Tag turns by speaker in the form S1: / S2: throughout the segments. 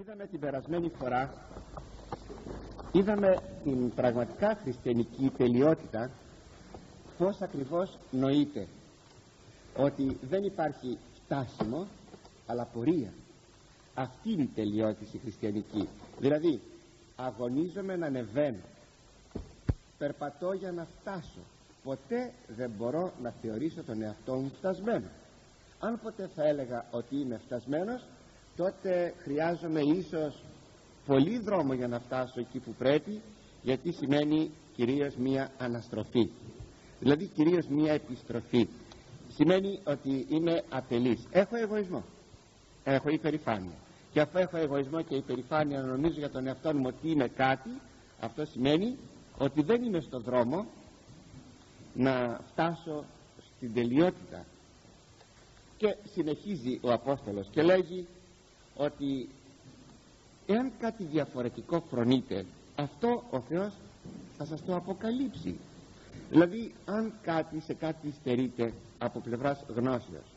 S1: Είδαμε την περασμένη φορά, είδαμε την πραγματικά χριστιανική τελειότητα, πώς ακριβώς νοείται, ότι δεν υπάρχει φτάσιμο αλλά πορεία. Αυτή είναι η τελειότηση χριστιανική. Δηλαδή αγωνίζομαι να ανεβαίνω, περπατώ για να φτάσω. Ποτέ δεν μπορώ να θεωρήσω τον εαυτό μου φτασμένο. Αν ποτέ θα έλεγα ότι είμαι φτασμένος, τότε χρειάζομαι ίσως πολύ δρόμο για να φτάσω εκεί που πρέπει, γιατί σημαίνει κυρίως μία αναστροφή, δηλαδή κυρίως μία επιστροφή. Σημαίνει ότι είμαι ατελής, έχω εγωισμό, έχω υπερηφάνεια, και αφού έχω εγωισμό και υπερηφάνεια νομίζω για τον εαυτό μου ότι είμαι κάτι, αυτό σημαίνει ότι δεν είμαι στο δρόμο να φτάσω στην τελειότητα. Και συνεχίζει ο Απόστολος και λέγει ότι εάν κάτι διαφορετικό φρονείτε, αυτό ο Θεός θα σας το αποκαλύψει. Δηλαδή αν σε κάτι στερείτε από πλευράς γνώσεως,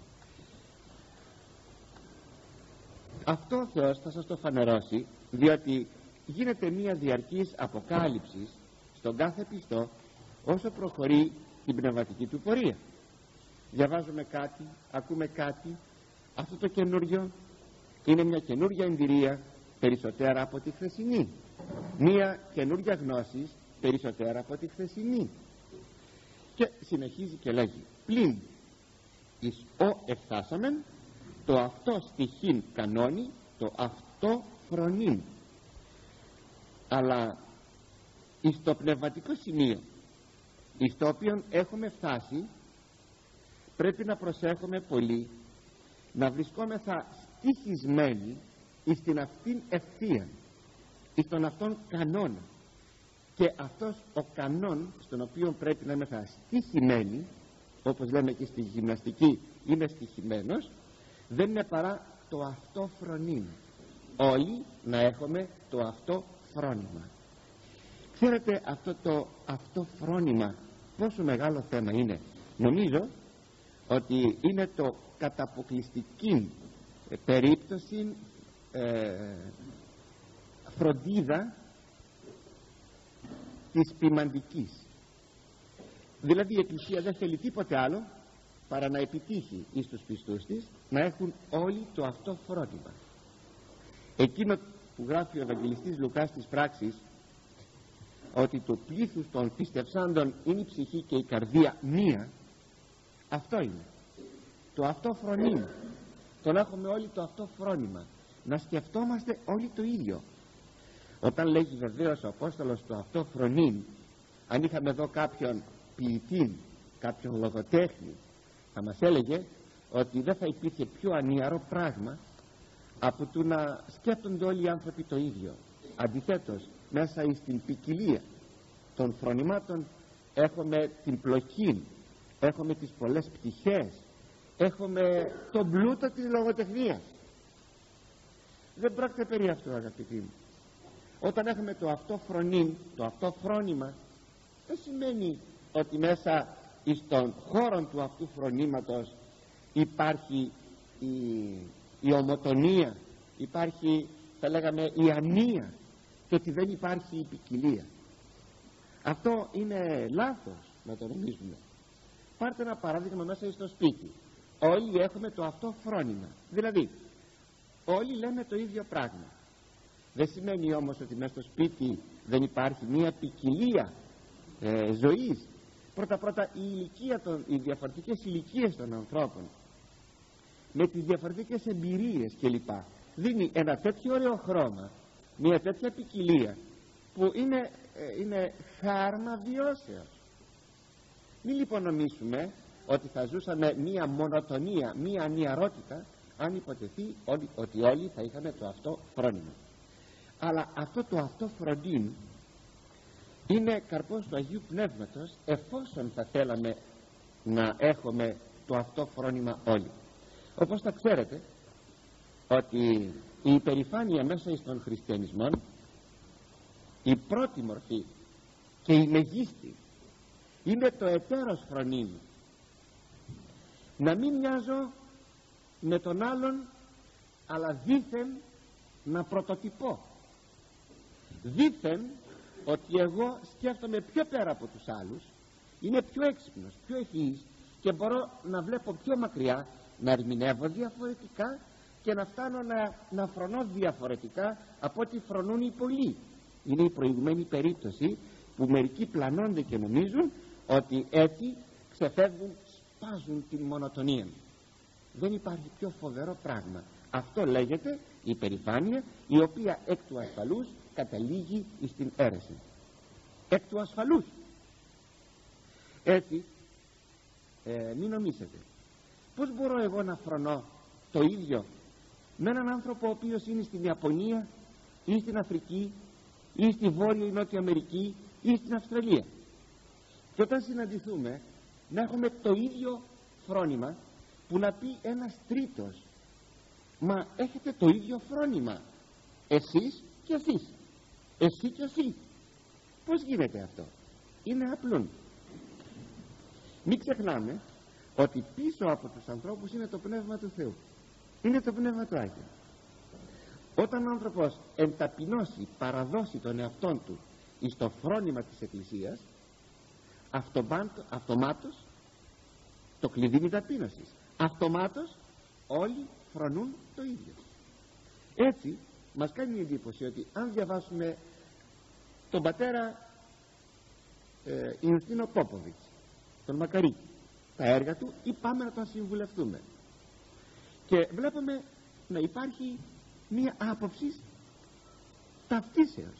S1: αυτό ο Θεός θα σας το φανερώσει, διότι γίνεται μια διαρκής αποκάλυψη στον κάθε πιστό όσο προχωρεί την πνευματική του πορεία. Διαβάζουμε κάτι, ακούμε κάτι, αυτό το καινούριο είναι μια καινούργια εμπειρία περισσότερα από τη χθεσινή, μια καινούργια γνώση περισσότερα από τη χθεσινή. Και συνεχίζει και λέγει, πλην εις ο εφτάσαμεν το αυτό στοιχήν κανόνι, το αυτό φρονήν. Αλλά εις το πνευματικό σημείο εις το οποίο έχουμε φτάσει, πρέπει να προσέχουμε πολύ να βρισκόμεθα στοιχισμένοι εις την αυτήν ευθεία, εις τον αυτόν κανόνα. Και αυτός ο κανόν στον οποίο πρέπει να είμαστε στοιχημένοι, όπως λέμε και στη γυμναστική είμαι στοιχημένος, δεν είναι παρά το αυτό φρονήν. Όλοι να έχουμε το αυτό φρόνημα. Ξέρετε αυτό το αυτό φρόνημα πόσο μεγάλο θέμα είναι? Νομίζω ότι είναι το καταποκλειστική περίπτωση φροντίδα της ποιμαντικής. Δηλαδή η Εκκλησία δεν θέλει τίποτε άλλο παρά να επιτύχει εις τους πιστούς της να έχουν όλοι το αυτό φρόνημα. Εκείνο που γράφει ο Ευαγγελιστής Λουκάς στις πράξεις, ότι το πλήθος των πιστευσάντων είναι η ψυχή και η καρδία μία, αυτό είναι το αυτό φρονήν. Τον έχουμε όλοι το αυτό φρόνημα, να σκεφτόμαστε όλοι το ίδιο. Όταν λέγει βεβαίως ο Απόστολος το αυτό φρονήν, αν είχαμε εδώ κάποιον ποιητή, κάποιον λογοτέχνη, θα μας έλεγε ότι δεν θα υπήρχε πιο ανιαρό πράγμα από το να σκέφτονται όλοι οι άνθρωποι το ίδιο. Αντιθέτως, μέσα στην ποικιλία των φρονημάτων έχουμε την πλοκή, έχουμε τις πολλές πτυχές, έχουμε τον πλούτο της λογοτεχνίας. Δεν πρόκειται περί αυτού, αγαπητοί μου. Όταν έχουμε το αυτό φρονήν, το αυτό φρόνημα, δεν σημαίνει ότι μέσα στον χώρο του αυτού φρονήματος υπάρχει η ομοτονία, υπάρχει, θα λέγαμε, η ανία, και ότι δεν υπάρχει η ποικιλία. Αυτό είναι λάθος να το νομίζουμε. Πάρτε ένα παράδειγμα μέσα στο σπίτι. Όλοι έχουμε το αυτό φρόνημα, δηλαδή όλοι λέμε το ίδιο πράγμα. Δεν σημαίνει όμως ότι μέσα στο σπίτι δεν υπάρχει μια ποικιλία ζωής. Πρώτα οι διαφορετικές ηλικίες των ανθρώπων με τις διαφορετικές εμπειρίες κλπ. Δίνει ένα τέτοιο ωραίο χρώμα, μια τέτοια ποικιλία που είναι χάρμα βιώσεως. Μην λοιπόν νομίσουμε ότι θα ζούσαμε μία μονοτονία, μία ανιαρότητα, αν υποτεθεί ότι όλοι θα είχαμε το αυτό φρόνημα. Αλλά αυτό το αυτό φροντίν είναι καρπός του Αγίου Πνεύματος, εφόσον θα θέλαμε να έχουμε το αυτό φρόνημα όλοι. Όπως τα ξέρετε ότι η υπερηφάνεια μέσα στον χριστιανισμό, η πρώτη μορφή και η μεγίστη, είναι το ετέρος φρονήν. Να μην μοιάζω με τον άλλον, αλλά δήθεν να πρωτοτυπώ δήθεν ότι εγώ σκέφτομαι πιο πέρα από τους άλλους, είναι πιο έξυπνος, πιο ευφυής και μπορώ να βλέπω πιο μακριά, να ερμηνεύω διαφορετικά και να φτάνω να φρονώ διαφορετικά από ό,τι φρονούν οι πολλοί. Είναι η προηγουμένη περίπτωση που μερικοί πλανώνται και νομίζουν ότι έτσι ξεφεύγουν, σπάζουν την μονοτονία. Δεν υπάρχει πιο φοβερό πράγμα. Αυτό λέγεται υπερηφάνεια, η οποία εκ του ασφαλούς καταλήγει στην αίρεση. Εκ του ασφαλούς. Έτσι μην νομίσετε. Πώς μπορώ εγώ να φρονώ το ίδιο με έναν άνθρωπο ο οποίος είναι στην Ιαπωνία ή στην Αφρική ή στη Βόρεια ή Νότια Αμερική ή στην Αυστραλία, και όταν συναντηθούμε να έχουμε το ίδιο φρόνημα, που να πει ένας τρίτος, μα έχετε το ίδιο φρόνημα εσείς και εσείς, εσύ και εσύ. Πώς γίνεται αυτό? Είναι απλό. Μην ξεχνάμε ότι πίσω από τους ανθρώπους είναι το Πνεύμα του Θεού, είναι το Πνεύμα του Άγιο. Όταν ο άνθρωπος ενταπεινώσει, παραδώσει τον εαυτόν του εις το φρόνημα της Εκκλησίας, αυτομάτως το κλειδί είναι ταπείνωσης. Αυτομάτως όλοι φρονούν το ίδιο. Έτσι μας κάνει εντύπωση ότι αν διαβάσουμε τον πατέρα Ιουστίνο Πόποβιτς, τον Μακαρίτη, τα έργα του, ή πάμε να τον συμβουλευτούμε, και βλέπουμε να υπάρχει μία άποψη ταυτίσεως.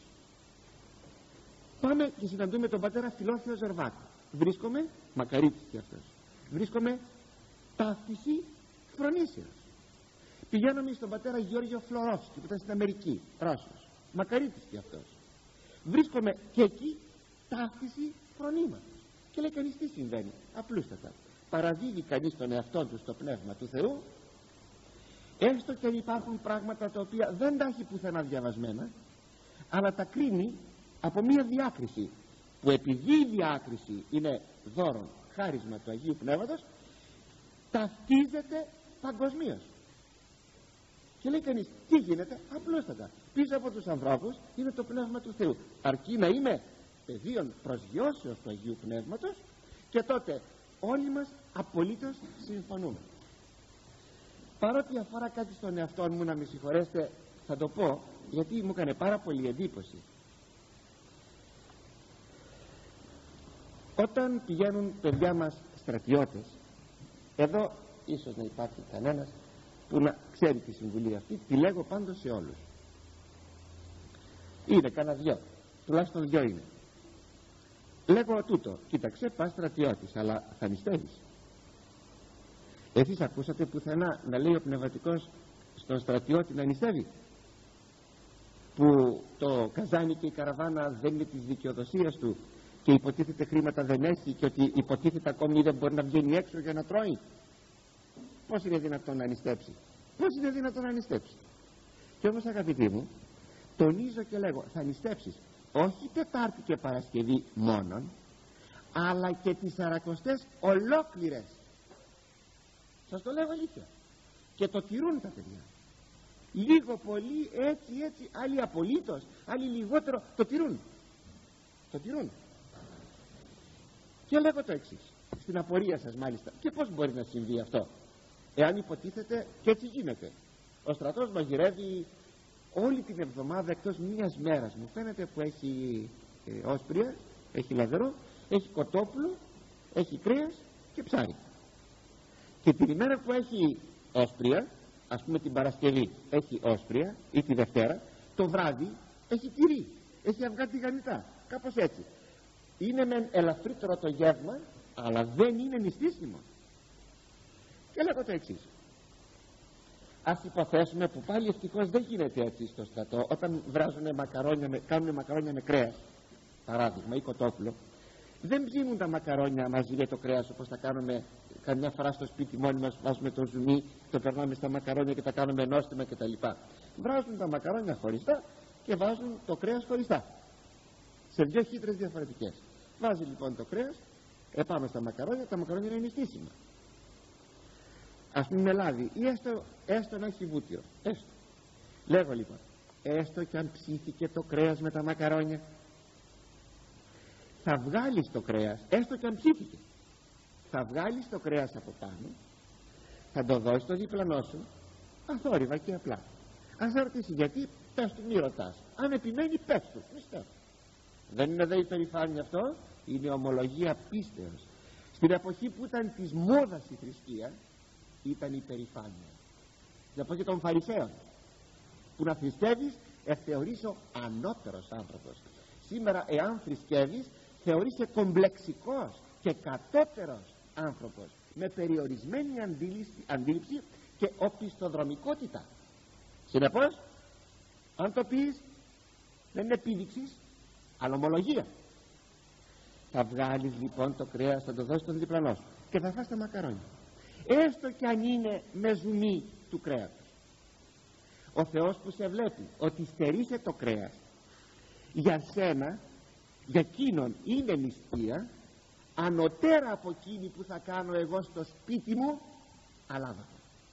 S1: Πάμε και συναντούμε τον πατέρα Φιλόθεο Ζερβάκο, βρίσκομαι, Μακαρίτης και αυτός, βρίσκομαι ταύτιση φρονήσεως. Πηγαίνουμε στον πατέρα Γιώργιο Φλωρόφσκι που ήταν στην Αμερική, Ρώσος, Μακαρίτης και αυτός, βρίσκομαι και εκεί ταύτιση φρονήματος. Και λέει κανείς τι συμβαίνει? Απλούστατα παραδίδει κανείς τον εαυτό του στο Πνεύμα του Θεού, έστω και αν υπάρχουν πράγματα τα οποία δεν τα έχει πουθενά διαβασμένα, αλλά τα κρίνει από μία διάκριση, που επειδή η διάκριση είναι δώρο, χάρισμα του Αγίου Πνεύματος, ταυτίζεται παγκοσμίως. Και λέει κανείς τι γίνεται? Απλούστατα πίσω από τους ανθρώπους είναι το Πνεύμα του Θεού, αρκεί να είμαι πεδίων προσγειώσεως του Αγίου Πνεύματος, και τότε όλοι μας απολύτως συμφωνούμε. Παρότι αφορά κάτι στον εαυτό μου, να με συγχωρέσετε, θα το πω γιατί μου έκανε πάρα πολύ εντύπωση. Όταν πηγαίνουν παιδιά μας στρατιώτες, εδώ ίσως να υπάρχει κανένας που να ξέρει τη συμβουλή αυτή, τη λέγω πάντως σε όλους. Είναι κανένα δυο, τουλάχιστον δυο είναι. Λέγω τούτο, κοίταξε, πας στρατιώτης, αλλά θα νηστεύεις. Εσείς ακούσατε πουθενά να λέει ο πνευματικός στον στρατιώτη να νηστεύει? Που το καζάνι και η καραβάνα δεν είναι της δικαιοδοσίας του και υποτίθεται χρήματα δεν έχει και ότι υποτίθεται ακόμη δεν μπορεί να βγαίνει έξω για να τρώει? Πώς είναι δυνατόν να νηστέψει? Πώς είναι δυνατόν να νηστέψει? Και όμως αγαπητοί μου, τονίζω και λέγω, θα νηστέψεις όχι Τετάρτη και Παρασκευή μόνον, αλλά και τις Σαρακοστές ολόκληρες. Σας το λέω αλήθεια. Και το τηρούν τα παιδιά. Λίγο πολύ, έτσι, άλλοι απολύτως, άλλοι λιγότερο, το τηρούν. Το τηρούν. Και λέγω το εξής, στην απορία σας μάλιστα, και πώς μπορεί να συμβεί αυτό? Εάν υποτίθεται, και έτσι γίνεται, ο στρατός μαγειρεύει όλη την εβδομάδα εκτός μιας μέρας, μου φαίνεται, που έχει όσπρια, έχει λαδρό, έχει κοτόπουλο, έχει κρέας και ψάρι. Και την ημέρα που έχει όσπρια, ας πούμε την Παρασκευή έχει όσπρια ή τη Δευτέρα, το βράδυ έχει τυρί, έχει αυγά τηγανιτά, κάπως έτσι. Είναι μεν ελαφρύτερο το γεύμα, αλλά δεν είναι νηστίσιμο. Και λέγω το εξής, ας υποθέσουμε, που πάλι ευτυχώς δεν γίνεται έτσι στο στρατό, όταν κάνουν μακαρόνια με κρέας, παράδειγμα, ή κοτόπουλο, δεν ψήνουν τα μακαρόνια μαζί με το κρέας όπως τα κάνουμε καμιά φορά στο σπίτι μόνοι μας, βάζουμε το ζουμί, το περνάμε στα μακαρόνια και τα κάνουμε νόστιμα κτλ. Βράζουν τα μακαρόνια χωριστά και βάζουν το κρέας χωριστά, σε δύο χύτρες διαφορετικές. Βάζει λοιπόν το κρέας επάνω στα μακαρόνια, τα μακαρόνια είναι νηστίσιμα. Ας πούμε με λάδι, ή έστω να έχει βούτυρο, έστω. Λέγω λοιπόν, έστω και αν ψήθηκε το κρέας με τα μακαρόνια, θα βγάλεις το κρέας, έστω και αν ψήθηκε, θα βγάλεις το κρέας από πάνω, θα το δώσεις στο διπλανό σου αθόρυβα και απλά. Αν θα ρωτήσει γιατί, πες του, μη ρωτάς. Αν επιμένει, πες του, πιστεύω. Δεν είναι δε υπερηφάνεια αυτό? Είναι ομολογία πίστεως. Στην εποχή που ήταν της μόδας η θρησκεία, ήταν υπερηφάνεια. Στην εποχή των Φαρισαίων, που να θρησκεύεις θεωρείσαι ανώτερος άνθρωπος. Σήμερα εάν θρησκεύεις, θεωρείσαι κομπλεξικός και κατώτερος άνθρωπος, με περιορισμένη αντίληψη και οπισθοδρομικότητα. Συνεπώς, αν το πεις, δεν είναι επίδειξης, αλλά ομολογία. Θα βγάλεις λοιπόν το κρέας, θα το δώσεις στον διπλανό σου και θα φας τα μακαρόνια, έστω κι αν είναι με ζουμί του κρέατος. Ο Θεός που σε βλέπει ότι στερείσαι το κρέας, για σένα, για εκείνον είναι νηστεία ανωτέρα από εκείνη που θα κάνω εγώ στο σπίτι μου, αλάβα.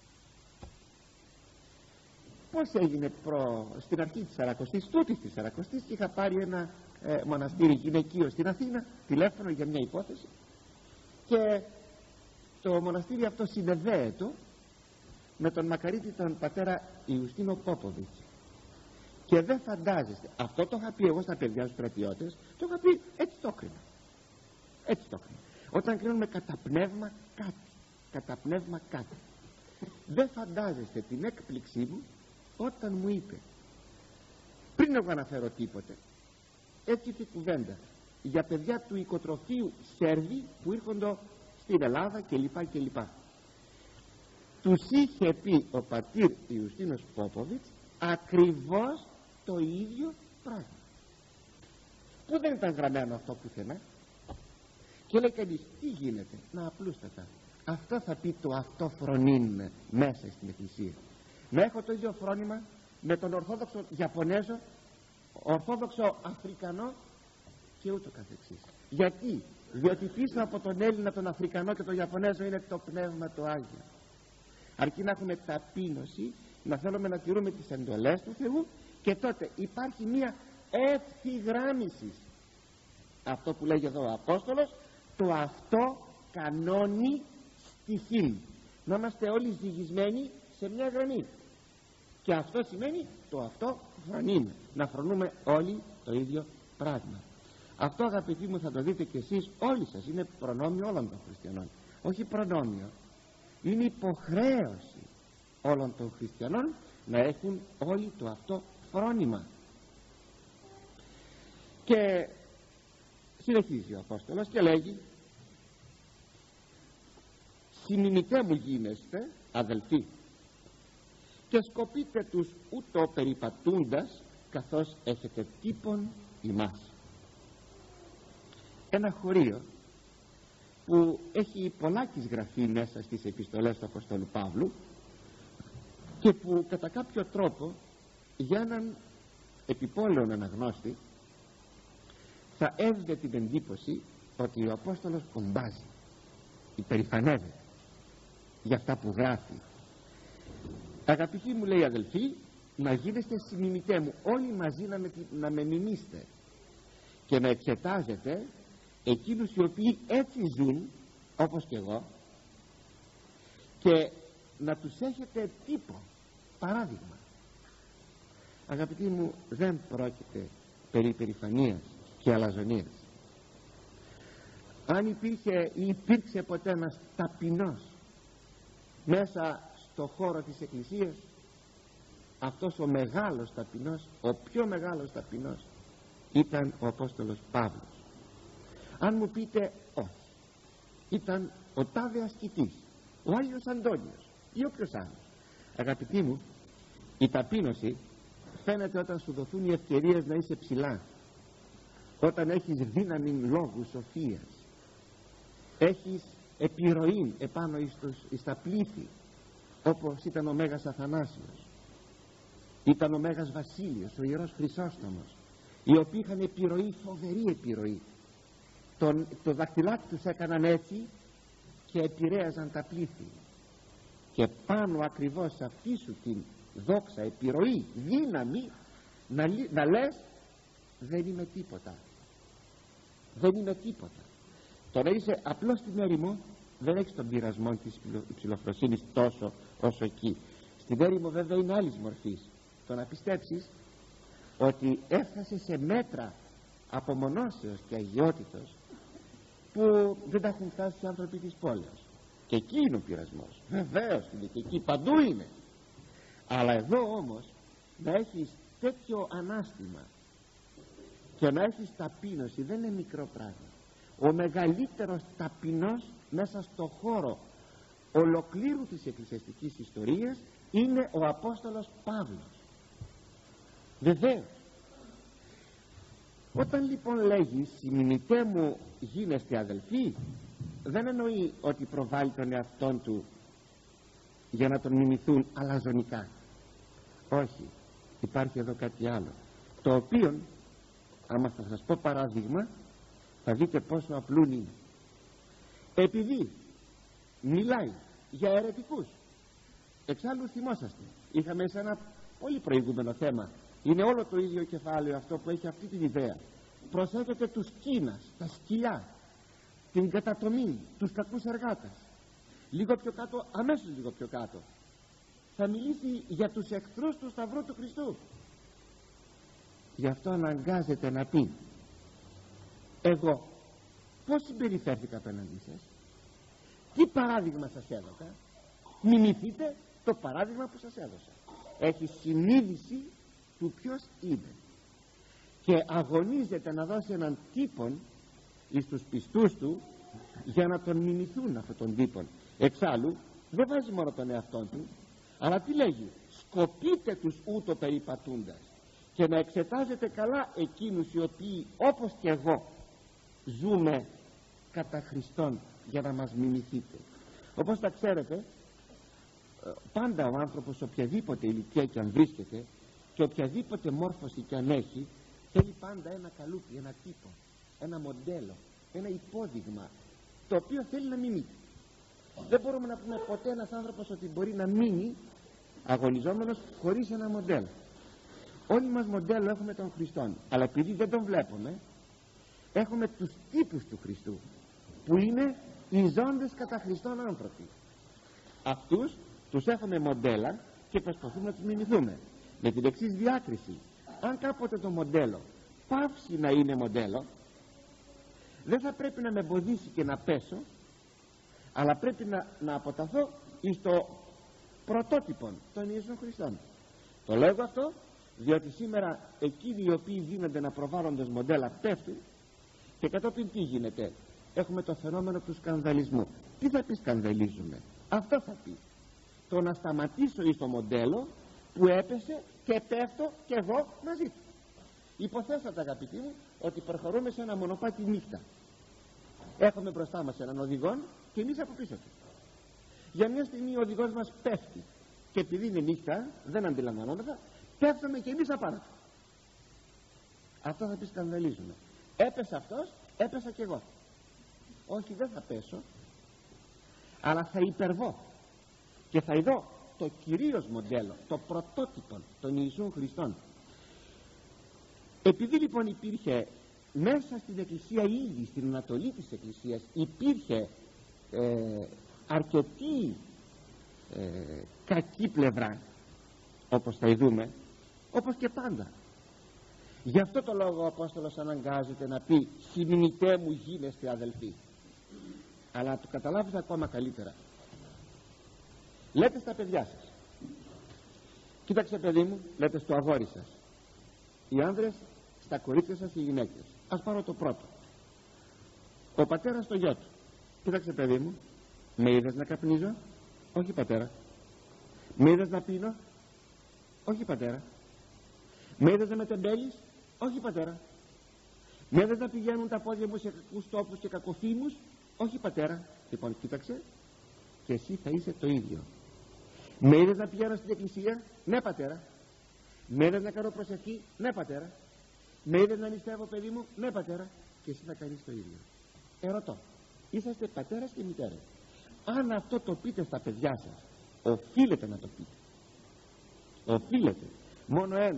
S1: Πώς έγινε στην αρχή της Σαρακοστής, τούτης της Σαρακοστής, και είχα πάρει ένα μοναστήρι γυναικείο στην Αθήνα, τηλέφωνο για μια υπόθεση, και το μοναστήρι αυτό συνδέεται με τον μακαρίτη τον πατέρα Ιουστίνο Πόποβιτς. Και δεν φαντάζεστε, αυτό το είχα πει εγώ στα παιδιά στους στρατιώτες, το είχα πει, έτσι το έκρινα. Έτσι το έκρινα. Όταν κρίνουμε κατά πνεύμα κάτι, κατά πνεύμα κάτι, δεν φαντάζεστε την έκπληξή μου όταν μου είπε, πριν εγώ αναφέρω τίποτε, έτσι ήρθε κουβέντα για παιδιά του οικοτροφείου Σέρβοι που ήρχονται στην Ελλάδα κλπ. Τους είχε πει ο πατήρ Ιουστίνος Πόποβιτς ακριβώς το ίδιο πράγμα, που δεν ήταν γραμμένο αυτό πουθενά. Και λέει κανείς, τι γίνεται? Να, απλούστατα, αυτό θα πει το αυτό φρονήν μέσα στην εκκλησία. Να έχω το ίδιο φρόνημα με τον Ορθόδοξο Ιαπωνέζο, Ορθόδοξο Αφρικανό και ούτω καθεξής. Γιατί? Διότι πίσω από τον Έλληνα, τον Αφρικανό και τον Ιαπωνέζο είναι το Πνεύμα το Άγιο. Αρκεί να έχουμε ταπείνωση, να θέλουμε να τηρούμε τις εντολές του Θεού, και τότε υπάρχει μια ευθυγράμμιση. Αυτό που λέγει εδώ ο Απόστολος, το αυτό κανόνι στοιχήν. Να είμαστε όλοι ζυγισμένοι σε μια γραμμή. Και αυτό σημαίνει το αυτό φρονήν, να φρονούμε όλοι το ίδιο πράγμα. Αυτό, αγαπητοί μου, θα το δείτε κι εσείς όλοι σας, είναι προνόμιο όλων των χριστιανών. Όχι προνόμιο, είναι υποχρέωση όλων των χριστιανών να έχουν όλοι το αυτό φρόνημα. Και συνεχίζει ο Απόστολος και λέγει, συμμιμητέ μου γίνεστε αδελφοί, και σκοπείτε τους ούτω περιπατούντας, καθώς έχετε τύπον ημάς. Ένα χωρίο που έχει πολλάκις γραφεί μέσα στις επιστολές του Αποστόλου Παύλου, και που κατά κάποιο τρόπο για έναν επιπόλαιον αναγνώστη θα έβγαινε την εντύπωση ότι ο Απόστολος κομπάζει, υπερηφανεύεται για αυτά που γράφει. Αγαπητοί μου, λέει, αδελφοί, να γίνεστε συμμιμητέ μου, όλοι μαζί να με μιμήσετε και να εξετάζετε εκείνους οι οποίοι έτσι ζουν όπως και εγώ, και να τους έχετε τύπο, παράδειγμα. Αγαπητοί μου, δεν πρόκειται περί υπερηφανίας και αλαζονίας. Αν υπήρχε ή υπήρξε ποτέ ένας ταπεινός μέσα στο χώρο της Εκκλησίας, αυτός ο μεγάλος ταπεινός, ο πιο μεγάλος ταπεινός, ήταν ο Απόστολος Παύλος. Αν μου πείτε όχι, ήταν ο τάδε ασκητής, ο Άγιος Αντώνιος ή όποιος άλλος. Αγαπητοί μου, η ταπείνωση φαίνεται όταν σου δοθούν οι ευκαιρίες να είσαι ψηλά, όταν έχεις δύναμη λόγου σοφίας, έχεις επιρροή επάνω στα πλήθη, όπως ήταν ο Μέγας Αθανάσιος, ήταν ο Μέγας Βασίλειος, ο Ιερός Χρυσόστομος, οι οποίοι είχαν επιρροή, φοβερή επιρροή. Το δαχτυλάκι τους έκαναν έτσι και επηρέαζαν τα πλήθη, και πάνω ακριβώς σε αυτή σου την δόξα, επιρροή, δύναμη, να λες δεν είμαι τίποτα, δεν είμαι τίποτα. Το να είσαι απλώς στην έρημο δεν έχεις τον πειρασμό της υψηλοφροσύνης τόσο όσο εκεί. Στην έρημο βέβαια είναι άλλης μορφής. Το να πιστέψεις ότι έφτασε σε μέτρα απομονώσεως και αγιότητος που δεν τα έχουν φτάσει οι άνθρωποι της πόλεως. Και εκεί είναι ο πειρασμός, βεβαίως είναι, και εκεί παντού είναι. Αλλά εδώ όμως να έχεις τέτοιο ανάστημα και να έχεις ταπείνωση δεν είναι μικρό πράγμα. Ο μεγαλύτερος ταπεινός μέσα στο χώρο ολοκλήρου της εκκλησιαστικής ιστορίας είναι ο Απόστολος Παύλος. Βεβαίως. Όταν λοιπόν λέγει «Συμμηνητέ μου γίνεστε αδελφοί», δεν εννοεί ότι προβάλλει τον εαυτόν του για να τον μιμηθούν αλαζονικά. Όχι, υπάρχει εδώ κάτι άλλο, το οποίο άμα θα σας πω παράδειγμα θα δείτε πόσο απλούν είναι. Επειδή μιλάει για αιρετικούς, εξάλλου θυμόσαστε, είχαμε σε ένα πολύ προηγούμενο θέμα, είναι όλο το ίδιο κεφάλαιο αυτό που έχει αυτή την ιδέα. Προσθέτεται τους κίνας, τα σκυλιά, την κατατομή, τους κακούς εργάτες. Λίγο πιο κάτω, αμέσως λίγο πιο κάτω, θα μιλήσει για τους εχθρούς του Σταυρού του Χριστού. Γι' αυτό αναγκάζεται να πει εγώ πώς συμπεριφέρθηκα απέναντί σας, τι παράδειγμα σας έδωσα, μιμηθείτε το παράδειγμα που σας έδωσα. Έχει συνείδηση του ποιος είναι και αγωνίζεται να δώσει έναν τύπον εις τους πιστούς του για να τον μιμηθούν αυτόν τον τύπον. Εξάλλου δεν βάζει μόνο τον εαυτόν του, αλλά τι λέγει, σκοπείτε τους ούτω περιπατούντας και να εξετάζετε καλά εκείνους οι οποίοι όπως και εγώ ζούμε κατά Χριστόν για να μας μιμηθείτε. Όπως τα ξέρετε, πάντα ο άνθρωπος οποιαδήποτε ηλικία και αν βρίσκεται και οποιαδήποτε μόρφωση και αν έχει, θέλει πάντα ένα καλούπι, ένα τύπο, ένα μοντέλο, ένα υπόδειγμα το οποίο θέλει να μιμήσει. Δεν μπορούμε να πούμε ποτέ ένας άνθρωπος ότι μπορεί να μείνει αγωνιζόμενος χωρίς ένα μοντέλο. Όλοι μας μοντέλο έχουμε τον Χριστόν, αλλά επειδή δεν τον βλέπουμε έχουμε τους τύπους του Χριστού που είναι οι ζώντες κατά Χριστόν άνθρωποι. Αυτούς τους έχουμε μοντέλα και προσπαθούμε να τους μιμηθούμε με την εξής διάκριση: αν κάποτε το μοντέλο πάυσει να είναι μοντέλο, δεν θα πρέπει να με εμποδίσει και να πέσω, αλλά πρέπει να αποταθώ εις το πρωτότυπον των Ιησού Χριστών. Το λέγω αυτό διότι σήμερα εκείνοι οι οποίοι δίνονται να προβάλλονται μοντέλα πέφτουν και κατόπιν τι γίνεται? Έχουμε το φαινόμενο του σκανδαλισμού. Τι θα πει σκανδαλίζουμε? Αυτό θα πει το να σταματήσω εις το μοντέλο που έπεσε και πέφτω και εγώ μαζί του. Υποθέσατε αγαπητοί μου ότι προχωρούμε σε ένα μονοπάτι νύχτα. Έχουμε μπροστά μας έναν οδηγό και εμείς από πίσω του. Για μια στιγμή ο οδηγός μας πέφτει και επειδή είναι νύχτα δεν αντιλαμβανόμεθα, πέφτουμε και εμείς απάνω του. Αυτό θα πει σκανδαλίζουμε. Έπεσε αυτός, έπεσα κι εγώ. Όχι, δεν θα πέσω, αλλά θα υπερβώ και θα ειδώ το κυρίως μοντέλο, το πρωτότυπο των Ιησού Χριστών. Επειδή λοιπόν υπήρχε μέσα στην Εκκλησία, ήδη στην Ανατολή της Εκκλησίας υπήρχε αρκετή κακή πλευρά, όπως θα ειδούμε, όπως και πάντα. Γι' αυτό το λόγο ο Απόστολος αναγκάζεται να πει «Συμμηνητέ μου γίνεστε αδελφοί». Αλλά το καταλάβετε ακόμα καλύτερα. Λέτε στα παιδιά σας, κοίταξε παιδί μου, λέτε στο αγόρι σας, οι άνδρες στα κορίτσια σας, οι γυναίκες. Ας πάρω το πρώτο. Ο πατέρας στο γιο του, κοίταξε παιδί μου, με είδες να καπνίζω? Όχι πατέρα. Με είδες να πίνω? Όχι πατέρα. Με είδες να με τεμπέλεις? Όχι πατέρα. Με είδες να πηγαίνουν τα πόδια μου σε κακούς τόπους και κακοφήμους? Όχι πατέρα. Λοιπόν κοίταξε, και εσύ θα είσαι το ίδιο. Με είδες να πηγαίνω στην εκκλησία? Ναι πατέρα. Με είδες να κάνω προσευχή? Ναι πατέρα. Με είδες να νηστεύω παιδί μου? Ναι πατέρα. Και εσύ θα κάνεις το ίδιο. Ερωτώ, είσαστε πατέρας και μητέρας. Αν αυτό το πείτε στα παιδιά σας, οφείλετε να το πείτε. Οφείλετε. Μόνο ένα,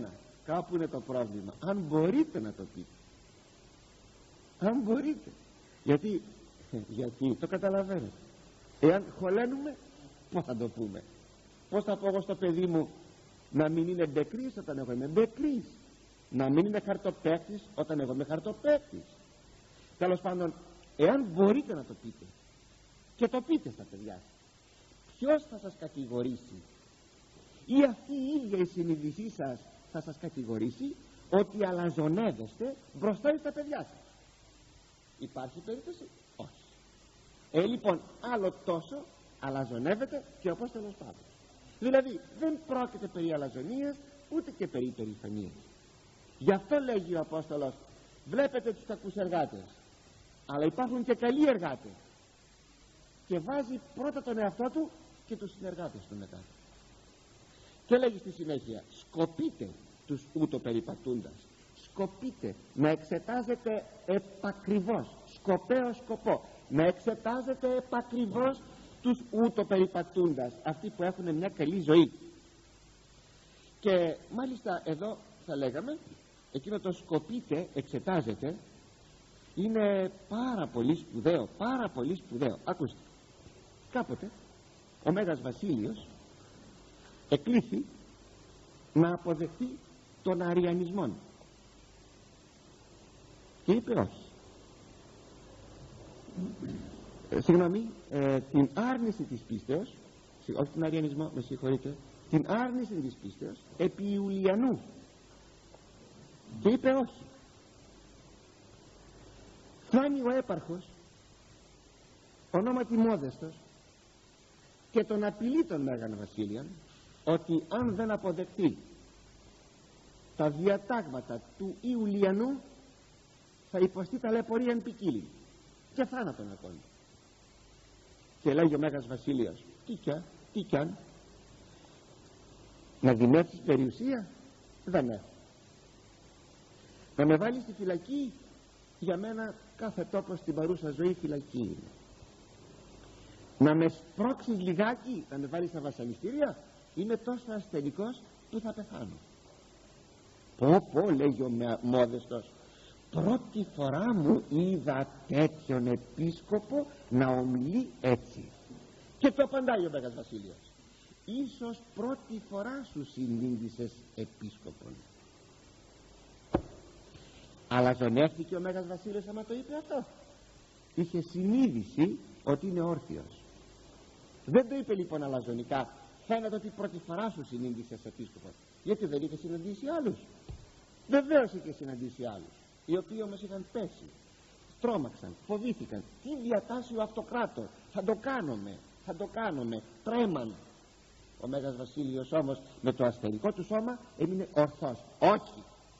S1: κάπου είναι το πρόβλημα. Αν μπορείτε να το πείτε, αν μπορείτε, γιατί το καταλαβαίνετε. Εάν χωλένουμε, πώς θα το πούμε? Πώς θα πω εγώ στο παιδί μου να μην είναι μπεκρής όταν εγώ είμαι μπεκρής, να μην είναι χαρτοπαίκτης όταν εγώ είμαι χαρτοπαίκτης? Τέλος πάντων, εάν μπορείτε να το πείτε, και το πείτε στα παιδιά σας, ποιος θα σας κατηγορήσει? Ή αυτή η ίδια η συνείδησή σας θα σας κατηγορήσει ότι αλαζονεύεστε μπροστά στα παιδιά σας? Υπάρχει περίπτωση? Όχι. Λοιπόν, άλλο τόσο αλαζονεύεται και ο Απόστολος Παύλος. Δηλαδή δεν πρόκειται περί αλαζονίας ούτε και περί υπερηφανίας. Γι' αυτό λέγει ο Απόστολος, βλέπετε τους κακούς εργάτες, αλλά υπάρχουν και καλοί εργάτες, και βάζει πρώτα τον εαυτό του και τους συνεργάτες του μετά. Και λέγει στη συνέχεια, σκοπείτε τους ούτω περιπατούντας, σκοπείτε να εξετάζετε επακριβώς, σκοπέως σκοπό, να εξετάζετε επακριβώς τους ούτω περιπατούντας, αυτοί που έχουν μια καλή ζωή. Και μάλιστα εδώ θα λέγαμε, εκείνο το σκοπείτε, εξετάζετε, είναι πάρα πολύ σπουδαίο, πάρα πολύ σπουδαίο. Ακούστε, κάποτε ο Μέγας Βασίλειος εκλήθη να αποδεχτεί τον αριανισμό και είπε όχι. Την άρνηση της πίστεως, όχι τον αριανισμό, με συγχωρείτε, την άρνηση της πίστεως επί Ιουλιανού, και είπε όχι. Φτάνει ο έπαρχος ονόματι Μόδεστος και τον απειλεί τον Μέγαν Βασίλειαν ότι αν δεν αποδεχτεί τα διατάγματα του Ιουλιανού θα υποστεί ταλαιπωρία εν ποικίλη και θάνατον ακόμη. Και λέγει ο Μέγας Βασίλειος, τι κι αν, να δημεύσεις περιουσία δεν έχω, να με βάλεις στη φυλακή, για μένα κάθε τόπο στην παρούσα ζωή φυλακή είναι, να με σπρώξεις λιγάκι, να με βάλεις στα βασανιστήρια, είμαι τόσο ασθενικός που θα πεθάνω. Πω, λέγει ο Μόδεστος, πρώτη φορά μου είδα τέτοιον επίσκοπο να ομιλεί έτσι. Και το απαντάει ο Μέγας Βασίλειος, ίσως πρώτη φορά σου συνήντησες επίσκοπον. Αλαζονεύτηκε ο Μέγας Βασίλειος άμα το είπε αυτό? Είχε συνείδηση ότι είναι όρθιος. Δεν το είπε λοιπόν αλαζονικά, φαίνεται ότι πρώτη φορά σου συνήντησες επίσκοπον. Γιατί δεν είχε συναντήσει άλλους? Βεβαίως είχε συναντήσει άλλους, οι οποίοι όμως είχαν πέσει, τρόμαξαν, φοβήθηκαν. Τι διατάσσει ο αυτοκράτορ, θα το κάνουμε, τρέμαν. Ο Μέγας Βασίλειος όμως με το ασθενικό του σώμα έμεινε ορθός. Όχι.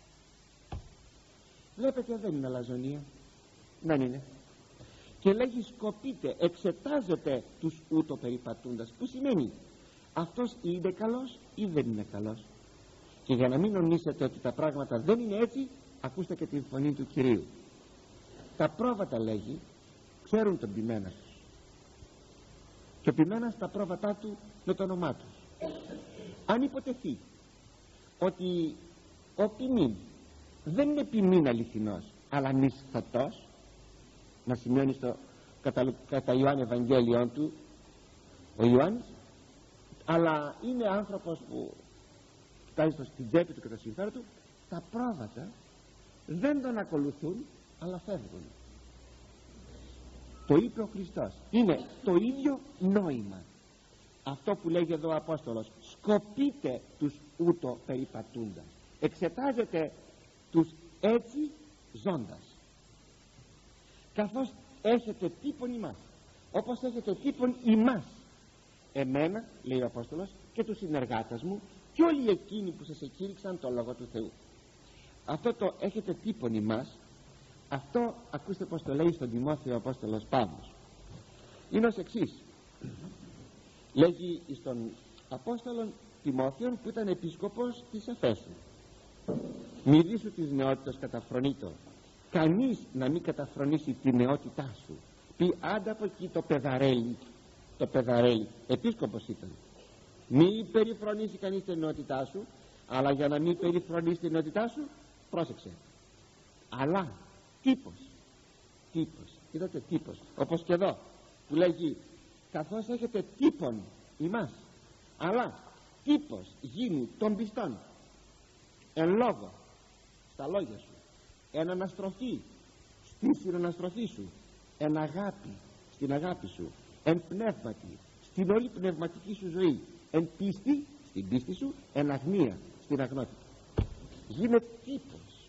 S1: Βλέπετε, δεν είναι αλαζονία, δεν είναι. Και λέγει σκοπείτε, εξετάζετε τους ούτω περιπατούντας, που σημαίνει αυτός είναι καλός ή δεν είναι καλός. Και για να μην νομίσετε ότι τα πράγματα δεν είναι έτσι, ακούστε και την φωνή του Κυρίου. Τα πρόβατα, λέγει, ξέρουν τον ποιμένα τους, και ο ποιμένας τα πρόβατά του με το όνομά τους. Αν υποτεθεί ότι ο ποιμήν δεν είναι ποιμήν αληθινός, αλλά μισθωτός, να σημαίνει στο κατά Ιωάννη Ευαγγέλιον του ο Ιωάννης, αλλά είναι άνθρωπος που κοιτάζει στην τσέπη του και το συμφέρον του, τα πρόβατα δεν τον ακολουθούν αλλά φεύγουν. Το είπε ο Χριστός, είναι το ίδιο νόημα. Αυτό που λέγει εδώ ο Απόστολος, σκοπείτε τους ούτω περιπατούντας, εξετάζετε τους έτσι ζώντας, καθώς έχετε τύπον ημάς, όπως έχετε τύπον ημάς εμένα, λέει ο Απόστολος, και τους συνεργάτες μου και όλοι εκείνοι που σας εκήρυξαν το Λόγο του Θεού. Αυτό το έχετε τύπον ημάς, αυτό ακούστε πως το λέει στον Τιμόθεο ο Απόστολος Παύλος. Είναι ως εξής. Λέγει στον Απόστολον Τιμόθεον, που ήταν επίσκοπος της Εφέσου, μη δίσου της νεότητας καταφρονείτο, κανείς να μην καταφρονήσει τη νεότητά σου. Πει άντα από εκεί το παιδαρέλι, επίσκοπος ήταν, μη περιφρονήσει κανείς τη νεότητά σου, Αλλά για να μην περιφρονείς την ενότητά σου, πρόσεξε, αλλά τύπος, είδατε, τύπος, όπως και εδώ που λέγει καθώς έχετε τύπον ημάς, αλλά τύπος γίνει των πιστών εν λόγω, στα λόγια σου, εν αναστροφή, στη συναναστροφή σου, εν αγάπη, στην αγάπη σου, εν πνεύματι, στην όλη πνευματική σου ζωή, εν πίστη, στην πίστη σου, εν αγνία, στην αγνότητα. Γίνε τύπος.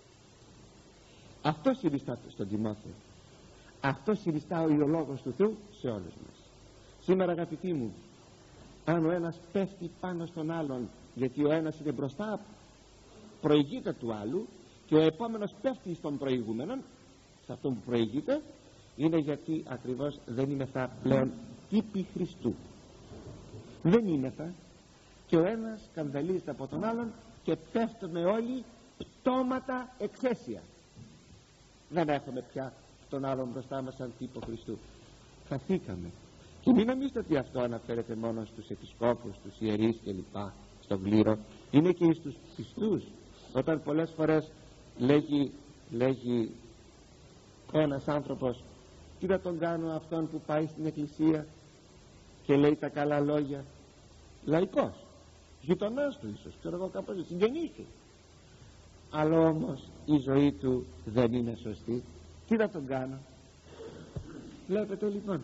S1: Αυτό συνιστά στον Τιμόθεο, αυτό συνιστά ο Λόγος του Θεού σε όλους μας. Σήμερα, αγαπητοί μου, αν ο ένας πέφτει πάνω στον άλλον, γιατί ο ένας είναι μπροστά, προηγείται του άλλου, και ο επόμενος πέφτει στον προηγούμενο, σε αυτόν που προηγείται, είναι γιατί ακριβώς δεν είμεθα πλέον τύποι Χριστού. Δεν είμεθα, και ο ένας σκανδαλίζεται από τον άλλον και πέφτουμε όλοι πτώματα εξαίσια. Δεν έχουμε πια τον άλλον μπροστά μας σαν τύπο Χριστού. Χαθήκαμε. Και μην νομίζετε ότι αυτό αναφέρεται μόνο στους επισκόπους, στους ιερείς κλπ, στον κλήρο. Είναι και στους πιστούς. Όταν πολλές φορές λέγει ένας άνθρωπος, τι να τον κάνω αυτόν που πάει στην εκκλησία και λέει τα καλά λόγια, λαϊκός, γειτονάς του ίσως, ξέρω εγώ, κάπως συγγενής του, αλλά όμως η ζωή του δεν είναι σωστή, τι να τον κάνω? Βλέπετε λοιπόν,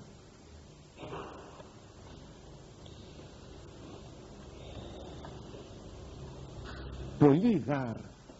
S1: πολύ γάρ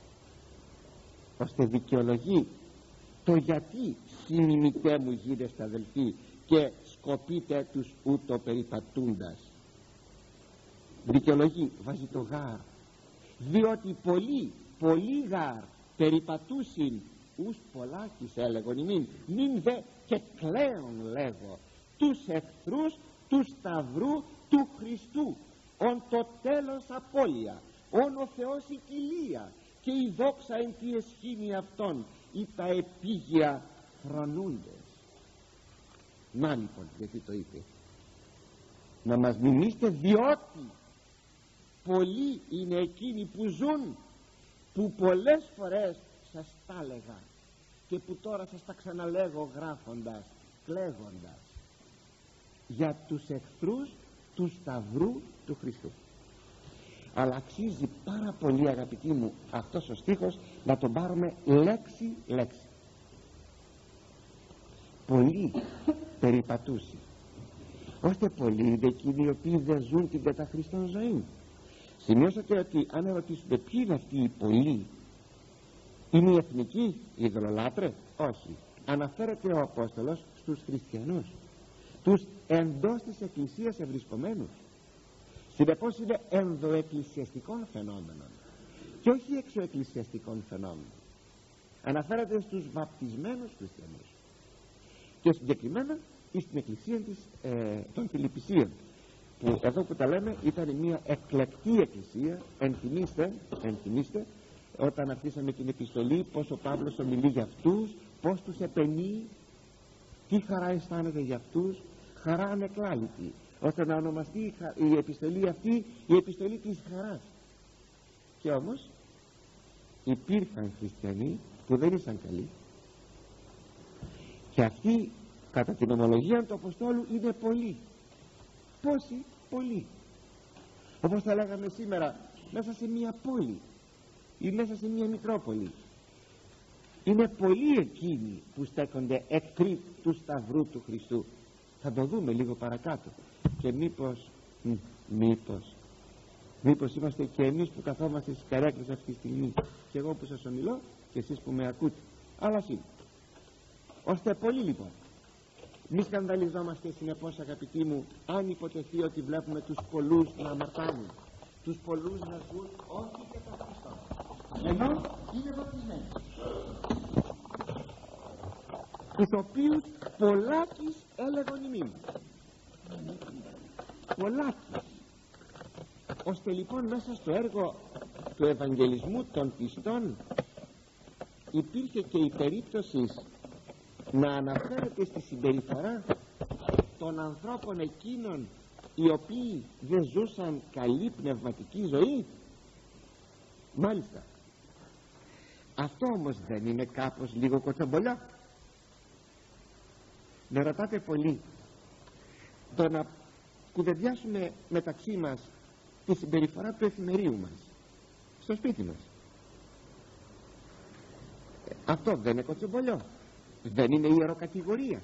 S1: ώστε δικαιολογεί το γιατί συνημητέ μου γίνεστε αδελφοί και σκοπείτε τους ούτω περιπατούντας. Δικαιολογεί, βάζει το γάρ, διότι πολύ γάρ περιπατούσιν ους πολλάκις έλεγον ημίν, μην δε και κλαίον λέγω τους εχθρούς του σταυρού του Χριστού, ον το τέλος απώλεια, ον ο Θεός η κοιλία και η δόξα εν τη εσχήνη αυτών ή τα επίγεια φρονούντες. Να λοιπόν γιατί το είπε, να μας μιμήσετε, διότι πολλοί είναι εκείνοι που ζουν, που πολλές φορές σας τα έλεγα και που τώρα σας τα ξαναλέγω γράφοντας, κλαίγοντας, για τους εχθρούς του σταυρού του Χριστού. Αλλά αξίζει πάρα πολύ, αγαπητοί μου, αυτός ο στίχος να τον πάρουμε λέξη λέξη. Πολλοί περιπατούσι, ώστε πολλοί είναι εκείνοι οι οποίοι δεν ζουν την κατά Χριστόν ζωή. Σημειώσατε ότι αν ερωτήσουμε ποιοι είναι αυτοί οι πολλοί, είναι οι εθνικοί, οι ειδωλολάτρες? Όχι. Αναφέρεται ο Απόστολος στους χριστιανούς, τους εντός της εκκλησίας ευρισκομένους. Συνεπώς είναι ενδοεκκλησιαστικών φαινόμενων και όχι εξωεκκλησιαστικών φαινόμενων. Αναφέρεται στους βαπτισμένους χριστιανούς και συγκεκριμένα στην εκκλησία των Φιλιππισίων, που εδώ που τα λέμε ήταν μια εκλεκτή εκκλησία. Ενθυμίστε όταν αρχίσαμε την επιστολή πως ο Παύλος ομιλεί για αυτούς, πως τους επενεί, τι χαρά αισθάνεται για αυτούς, χαρά ανεκλάλητη, ώστε να ονομαστεί η επιστολή αυτή η επιστολή της χαράς. Και όμως υπήρχαν χριστιανοί που δεν ήσαν καλοί, και αυτοί κατά την ομολογία του Αποστόλου είναι πολλοί. Πόσοι? Πολλοί. Όπως θα λέγαμε σήμερα, μέσα σε μια πόλη ή μέσα σε μια Μητρόπολη είναι πολλοί εκείνοι που στέκονται εχθροί του σταυρού του Χριστού. Θα το δούμε λίγο παρακάτω. Και μήπως είμαστε και εμείς που καθόμαστε στις καρέκλες αυτή τη στιγμή, και εγώ που σας ομιλώ και εσείς που με ακούτε, αλλά είναι ώστε πολλοί λοιπόν. Μη σκανδαλιζόμαστε συνεπώς, αγαπητοί μου, αν υποτεθεί ότι βλέπουμε τους πολλούς να αμαρτάνουν, τους πολλούς να ζουν όχι και τα Χριστό, ενώ είναι βαπτισμένοι, τους οποίους πολλάκις έλεγον ημίν. Πολλάκις. Ώστε λοιπόν μέσα στο έργο του Ευαγγελισμού των πιστών υπήρχε και η περίπτωση να αναφέρεται στη συμπεριφορά των ανθρώπων εκείνων οι οποίοι δεν ζούσαν καλή πνευματική ζωή, Μάλιστα. Αυτό όμως δεν είναι κάπως λίγο κοτσομπολιό? Με ρωτάτε πολύ. Το να κουβεντιάσουμε μεταξύ μας τη συμπεριφορά του εφημερίου μας στο σπίτι μας, αυτό δεν είναι κοτσομπολιό? Δεν είναι ιεροκατηγορία?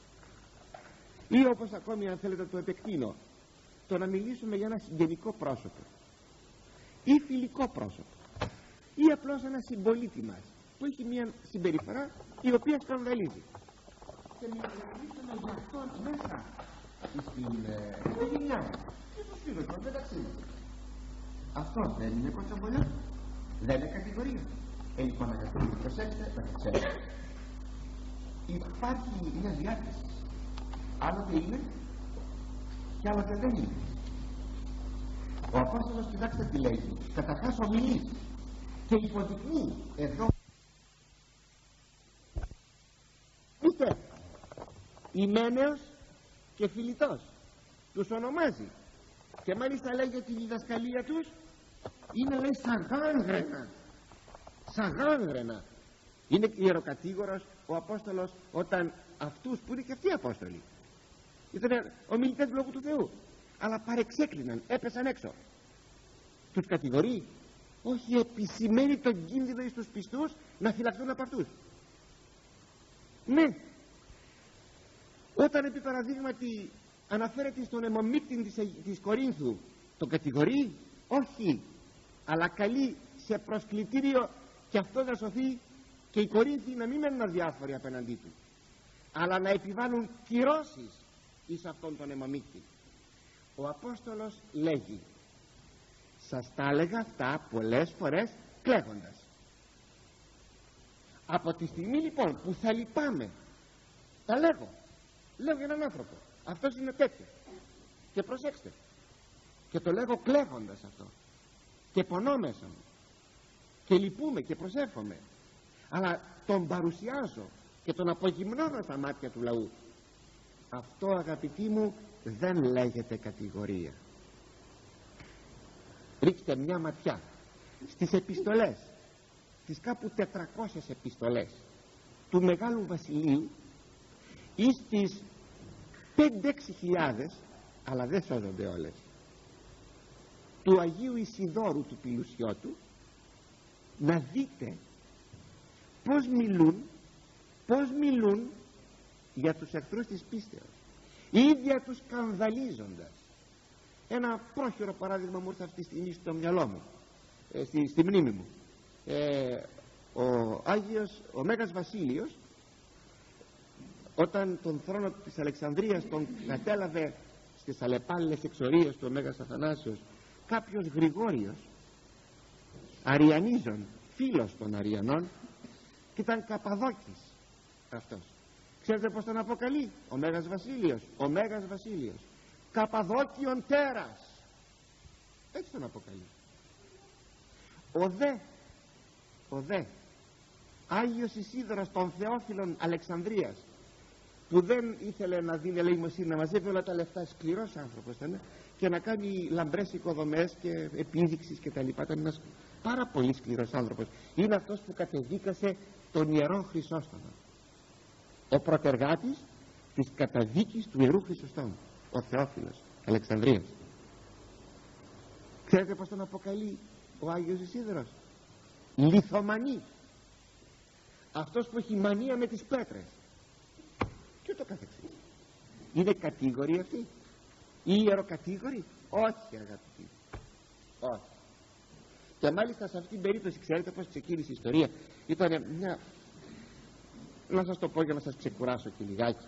S1: Ή όπως ακόμη, αν θέλετε, το επεκτείνω, το να μιλήσουμε για ένα συγγενικό πρόσωπο ή φιλικό πρόσωπο ή απλώς ένα συμπολίτη μας που έχει μια συμπεριφορά η οποία σκανδαλίζει, και μιλήσουμε για αυτόν μέσα στην οικογένειά μας και στους φίλους μας μεταξύ μας. Αυτό δεν είναι κοτσομπολιό? Δεν είναι κατηγορία? Λοιπόν, αγαπητοί, προσέξτε να το ξέρετε. Υπάρχει μια διάκριση. Άλλοτε είναι και άλλοτε δεν είναι. Ο Απόστολος, κοιτάξτε τι λέει, καταρχάς ομιλεί και υποδεικνύει εδώ. Είστε Ημένεος και Φιλιτός, τους ονομάζει, και μάλιστα λέει ότι η διδασκαλία τους είναι, λέει, σαγάνδρενα. Είναι ιεροκατήγορος ο Απόστολος όταν αυτούς που είναι και αυτοί οι Απόστολοι ήταν ομιλητές του Λόγου του Θεού, αλλά παρεξέκλειναν, έπεσαν έξω. Τους κατηγορεί? Όχι, επισημαίνει τον κίνδυνο στους πιστούς να φυλαχθούν από αυτούς. Ναι, όταν επί παραδείγματι αναφέρεται στον αιμομίκτη της Κορίνθου, τον κατηγορεί? Όχι, αλλά καλεί σε προσκλητήριο και αυτό να σωθεί και οι Κορίνθοι να μην μένουν αδιάφοροι απέναντί του, αλλά να επιβάλλουν κυρώσεις εις αυτόν τον αιμομίκτη. Ο Απόστολος λέγει, σας τα έλεγα αυτά πολλές φορές κλαίγοντας. Από τη στιγμή λοιπόν που θα λυπάμαι, τα λέω για έναν άνθρωπο, αυτός είναι τέτοιο, και προσέξτε, και το λέγω κλαίγοντας αυτό, και πονώ μέσα μου και λυπούμε και προσεύχομαι, αλλά τον παρουσιάζω και τον απογυμνώνω στα μάτια του λαού. Αυτό, αγαπητοί μου, δεν λέγεται κατηγορία. Ρίξτε μια ματιά στις επιστολές, τις κάπου 400 επιστολές του Μεγάλου Βασιλείου, ή στις 5-6 χιλιάδες, αλλά δεν σώζονται όλες, του Αγίου Ισιδώρου του Πηλουσιώτου, να δείτε πώς μιλούν για τους εχθρούς της πίστεως, ίδια τους σκανδαλίζοντας. Ένα πρόχειρο παράδειγμα μου ήρθε αυτή τη στιγμή στο μυαλό μου, στη μνήμη μου. Ο Μέγας Βασίλειος, όταν τον θρόνο της Αλεξανδρίας τον κατέλαβε στις αλλεπάλληλες εξορίες του ο Μέγας Αθανάσιος κάποιος Γρηγόριος, Αριανίζων, φίλος των Αριανών, και ήταν Καπαδόκης αυτός. Ξέρετε πως τον αποκαλεί ο Μέγας Βασίλειος? Ο Μέγας Βασίλειος, Καπαδόκιον τέρας, έτσι τον αποκαλεί. Ο δε Άγιος Ισίδωρος των Θεόφιλων Αλεξανδρίας, που δεν ήθελε να δίνει ελεημοσύνη, να μαζεύει όλα τα λεφτά, σκληρός άνθρωπος ήταν, και να κάνει λαμπρές οικοδομές και επίδειξεις και τα λοιπά, ήταν ένας πάρα πολύ σκληρός άνθρωπος. Είναι αυτός που κατεδίκασε τον Ιερό Χρυσόστομο, ο πρωτεργάτης της καταδίκης του Ιερού Χρυσοστόμου, ο Θεόφιλος Αλεξανδρίας. Ξέρετε πως τον αποκαλεί ο Άγιος Ισίδωρος? Λιθομανή, αυτός που έχει μανία με τις πέτρες, και το καθεξής. Είναι κατήγοροι αυτοί ή ιεροκατήγοροι? Όχι, αγαπητοί, όχι. Και μάλιστα σε αυτήν την περίπτωση, ξέρετε πως ξεκίνησε η ιστορία? Ήταν μια, να σας το πω για να σας ξεκουράσω και λιγάκι.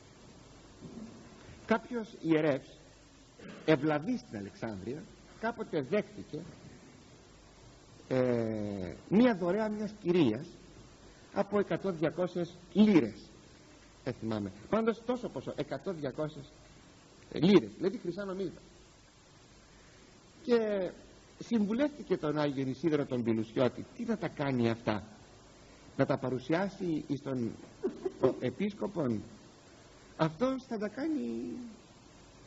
S1: Κάποιος ιερεύς ευλαβής στην Αλεξάνδρεια κάποτε δέχτηκε μια δωρεά μιας κυρίας από 100-200 λίρες, δεν θυμάμαι, πάντως τόσο ποσό, 100-200 λίρες, δηλαδή χρυσά νομίσματα, και συμβουλεύτηκε τον Άγιο Ισίδωρο τον Πηλουσιώτη τι να τα κάνει αυτά, να τα παρουσιάσει στον επίσκοπον? Αυτός θα τα κάνει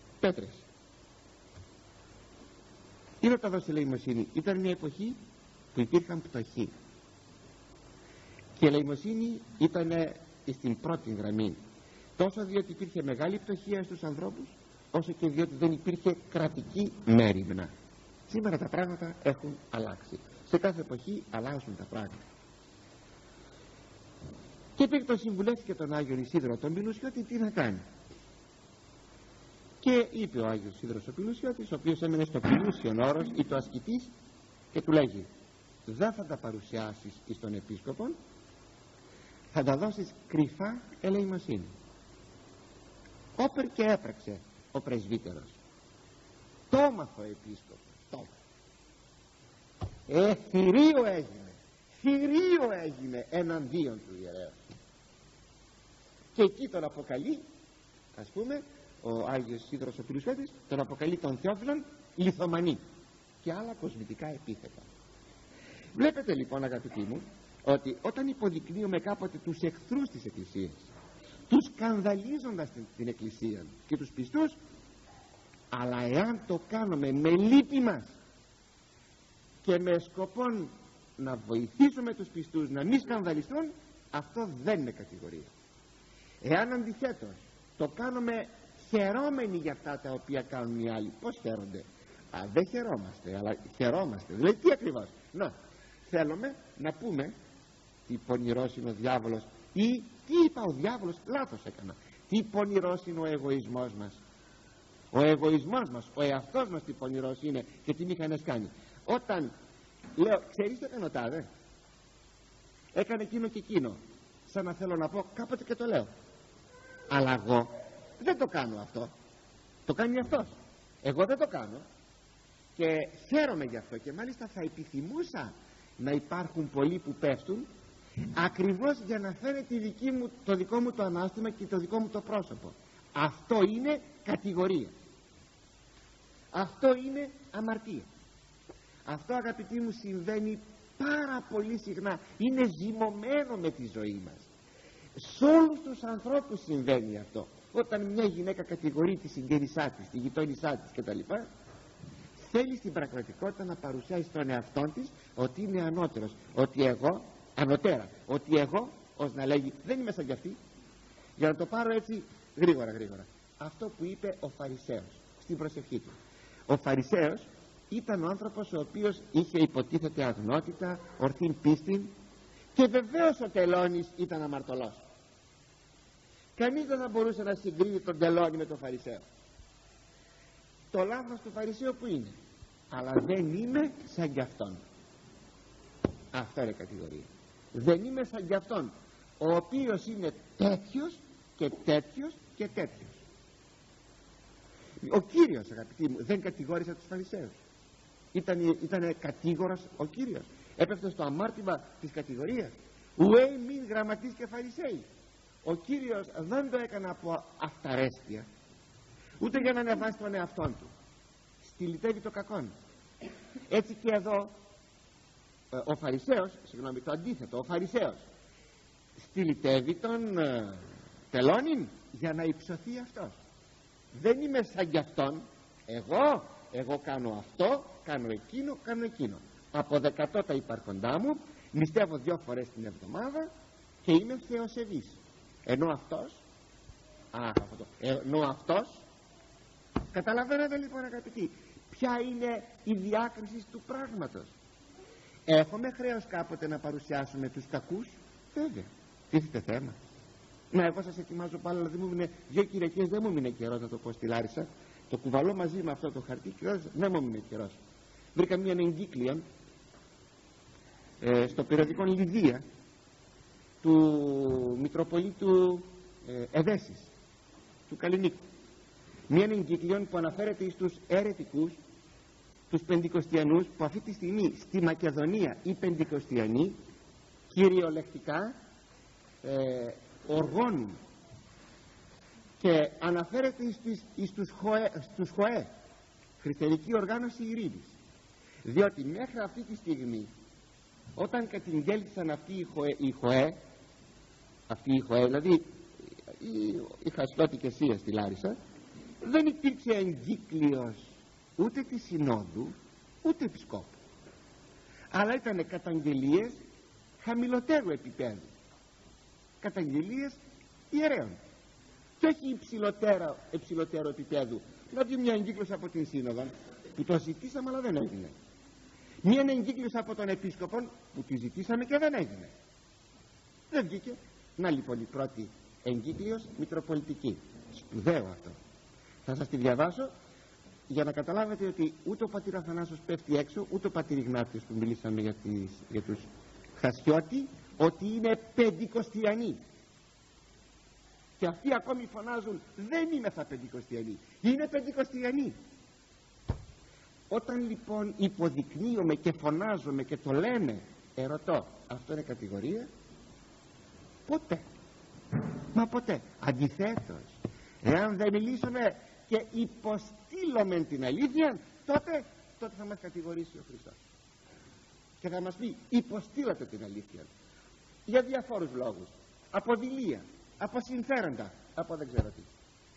S1: πέτρες ή να τα δώσει ελεημοσύνη. Ήταν μια εποχή που υπήρχαν πτωχοί, και η ελεημοσύνη ήταν στην πρώτη γραμμή, τόσο διότι υπήρχε μεγάλη πτωχία στους ανθρώπους, όσο και διότι δεν υπήρχε κρατική μέριμνα. Σήμερα τα πράγματα έχουν αλλάξει, σε κάθε εποχή αλλάζουν τα πράγματα. Και πήγε το συμβουλεύτηκε τον Άγιο Ισίδωρο τον Πιλουσιώτη τι να κάνει. Και είπε ο Άγιος Ισίδωρος ο Πιλουσιώτης, ο οποίος έμενε στο Πιλούσιον όρος ή το ασκητής, και του λέγει: δεν θα τα παρουσιάσεις εις τον επίσκοπον, θα τα δώσεις κρυφά ελεημοσύνη. Όπερ και έπραξε ο πρεσβύτερος. Το έμαθα ο επίσκοπος. Θηρίο έγινε εναντίον του ιερέως. Και εκεί τον αποκαλεί, ας πούμε, ο Άγιος Ισίδωρος ο Πιλουσιώτης τον αποκαλεί τον Θεόφιλον λιθομανή και άλλα κοσμητικά επίθετα. Βλέπετε λοιπόν, αγαπητοί μου, ότι όταν υποδεικνύουμε κάποτε τους εχθρούς της Εκκλησίας, τους σκανδαλίζοντας την Εκκλησία και τους πιστούς, αλλά εάν το κάνουμε με λύπη μας και με σκοπό να βοηθήσουμε τους πιστούς να μην σκανδαλιστούν, αυτό δεν είναι κατηγορία. Εάν αντιθέτως το κάνουμε χαιρόμενοι για αυτά τα οποία κάνουν οι άλλοι, πως χαίρονται? Δεν χαιρόμαστε, αλλά χαιρόμαστε. Δηλαδή τι ακριβώς? Θέλουμε να πούμε τι πονηρός είναι ο διάβολος, ή τι είπα ο διάβολος, λάθος έκανα. Τι πονηρός είναι ο εγωισμός μας. Ο εγωισμός μας, ο εαυτός μας τι πονηρός είναι και τι μηχανές κάνει. Όταν λέω, ξέρεις τι έκανε ο τάδε, έκανε εκείνο και εκείνο, σαν να θέλω να πω, κάποτε και το λέω, αλλά εγώ δεν το κάνω αυτό, το κάνει αυτός, εγώ δεν το κάνω, και χαίρομαι γι' αυτό, και μάλιστα θα επιθυμούσα να υπάρχουν πολλοί που πέφτουν ακριβώς για να φαίνεται το δικό μου το ανάστημα και το δικό μου το πρόσωπο. Αυτό είναι κατηγορία, αυτό είναι αμαρτία. Αυτό, αγαπητοί μου, συμβαίνει πάρα πολύ συχνά, είναι ζυμωμένο με τη ζωή μας. Σε όλους τους ανθρώπους συμβαίνει αυτό. Όταν μια γυναίκα κατηγορεί τη συγγενισά της, τη γειτόνισά της κτλ., θέλει στην πραγματικότητα να παρουσιάσει στον εαυτό της ότι είναι ανώτερος, ότι εγώ, ανωτέρα, ότι εγώ, ως να λέγει, δεν είμαι σαν κι αυτή. Για να το πάρω έτσι γρήγορα, αυτό που είπε ο Φαρισαίος στην προσευχή του. Ο Φαρισαίος ήταν ο άνθρωπος ο οποίος είχε υποτίθεται αγνότητα, ορθήν πίστη, και βεβαίως ο τελώνης ήταν αμαρτωλός. Κανείς δεν θα μπορούσε να συγκρίνει τον τελώνη με τον Φαρισαίο. Το λάθος του Φαρισαίου που είναι? Αλλά δεν είμαι σαν κι αυτόν. Αυτό είναι κατηγορία. Δεν είμαι σαν κι αυτόν, ο οποίος είναι τέτοιος και τέτοιος και τέτοιος. Ο Κύριος, αγαπητοί μου, δεν κατηγόρησε τους Φαρισαίους. Ήτανε κατήγορος ο Κύριος. Έπεφτε στο αμάρτημα της κατηγορίας. Ουέ μην γραμματείς και Φαρισαίοι. Ο Κύριος δεν το έκανε από αυταρέσκεια, ούτε για να ανεβάσει τον εαυτόν του. Στυλιτεύει το κακόν. Έτσι και εδώ ο Φαρισαίος, το αντίθετο, ο Φαρισαίος στυλιτεύει τον τελώνην για να υψωθεί αυτός. Δεν είμαι σαν κι αυτόν. Εγώ κάνω αυτό, κάνω εκείνο. Αποδεκατώ τα υπάρχοντά μου, νηστεύω 2 φορές την εβδομάδα και είμαι θεοσεβής. Ενώ αυτός, καταλαβαίνετε λοιπόν, αγαπητοί, ποια είναι η διάκριση του πράγματος. Έχουμε χρέος κάποτε να παρουσιάσουμε τους κακούς? Βέβαια, τίθεται θέμα. Εγώ σας ετοιμάζω πάλι, αλλά δεν μου μείνε 2 Κυριακές, δεν μου μείνε καιρός να το πω στη Λάρισα. Το κουβαλώ μαζί με αυτό το χαρτί και δεν μου μείνε καιρός. Βρήκα μια εγκύκλια στο περιοδικό Λιδία του Μητροπολίτου Εδέσης, του Καλλινίκου. Μια εγκύκλια που αναφέρεται στους αιρετικούς, τους Πεντηκοστιανούς, που αυτή τη στιγμή στη Μακεδονία οι Πεντηκοστιανοί κυριολεκτικά οργώνουν, και αναφέρεται στους ΧΟΕ, Χριστιανική Οργάνωση Ειρήνης, διότι μέχρι αυτή τη στιγμή, όταν κατηγγέλθησαν αυτοί οι ΧΟΕ, δηλαδή η Χασλώτη και Σία στη Λάρισα, δεν υπήρξε εγκύκλιος ούτε της Συνόδου ούτε επισκόπου. αλλά ήταν καταγγελίες χαμηλότερου επίπεδου, καταγγελίες ιερέων, και όχι υψηλότερο επίπεδου. Δηλαδή μια εγκύκλωση από την Σύνοδο που το ζητήσαμε αλλά δεν έγινε, μια εγκύκλωση από τον Επίσκοπο που τη ζητήσαμε και δεν έγινε, δεν βγήκε. Να λοιπόν η πρώτη εγκύκλειος μητροπολιτική, σπουδαίο αυτό. Θα σας τη διαβάσω για να καταλάβετε ότι ούτε ο πατήρ Αθανάσιος πέφτει έξω, ούτε ο πατήρ Ιγνάτιος που μιλήσαμε για τους Χασιώτη, ότι είναι πεντηκοστιανοί. Και αυτοί ακόμη φωνάζουν δεν είμαι θα πεντηκοστιανοί, είναι πεντηκοστιανοί. Όταν λοιπόν υποδεικνύουμε και φωνάζουμε και το λέμε, ερωτώ, αυτό είναι κατηγορία? Ποτέ. Μα ποτέ. Αντιθέτως, εάν δεν μιλήσουμε και υποστήλουμε την αλήθεια, τότε θα μας κατηγορήσει ο Χριστός και θα μας πει υποστήλατε την αλήθεια για διαφόρους λόγους, από δειλία, από συμφέροντα, από δεν ξέρω τι.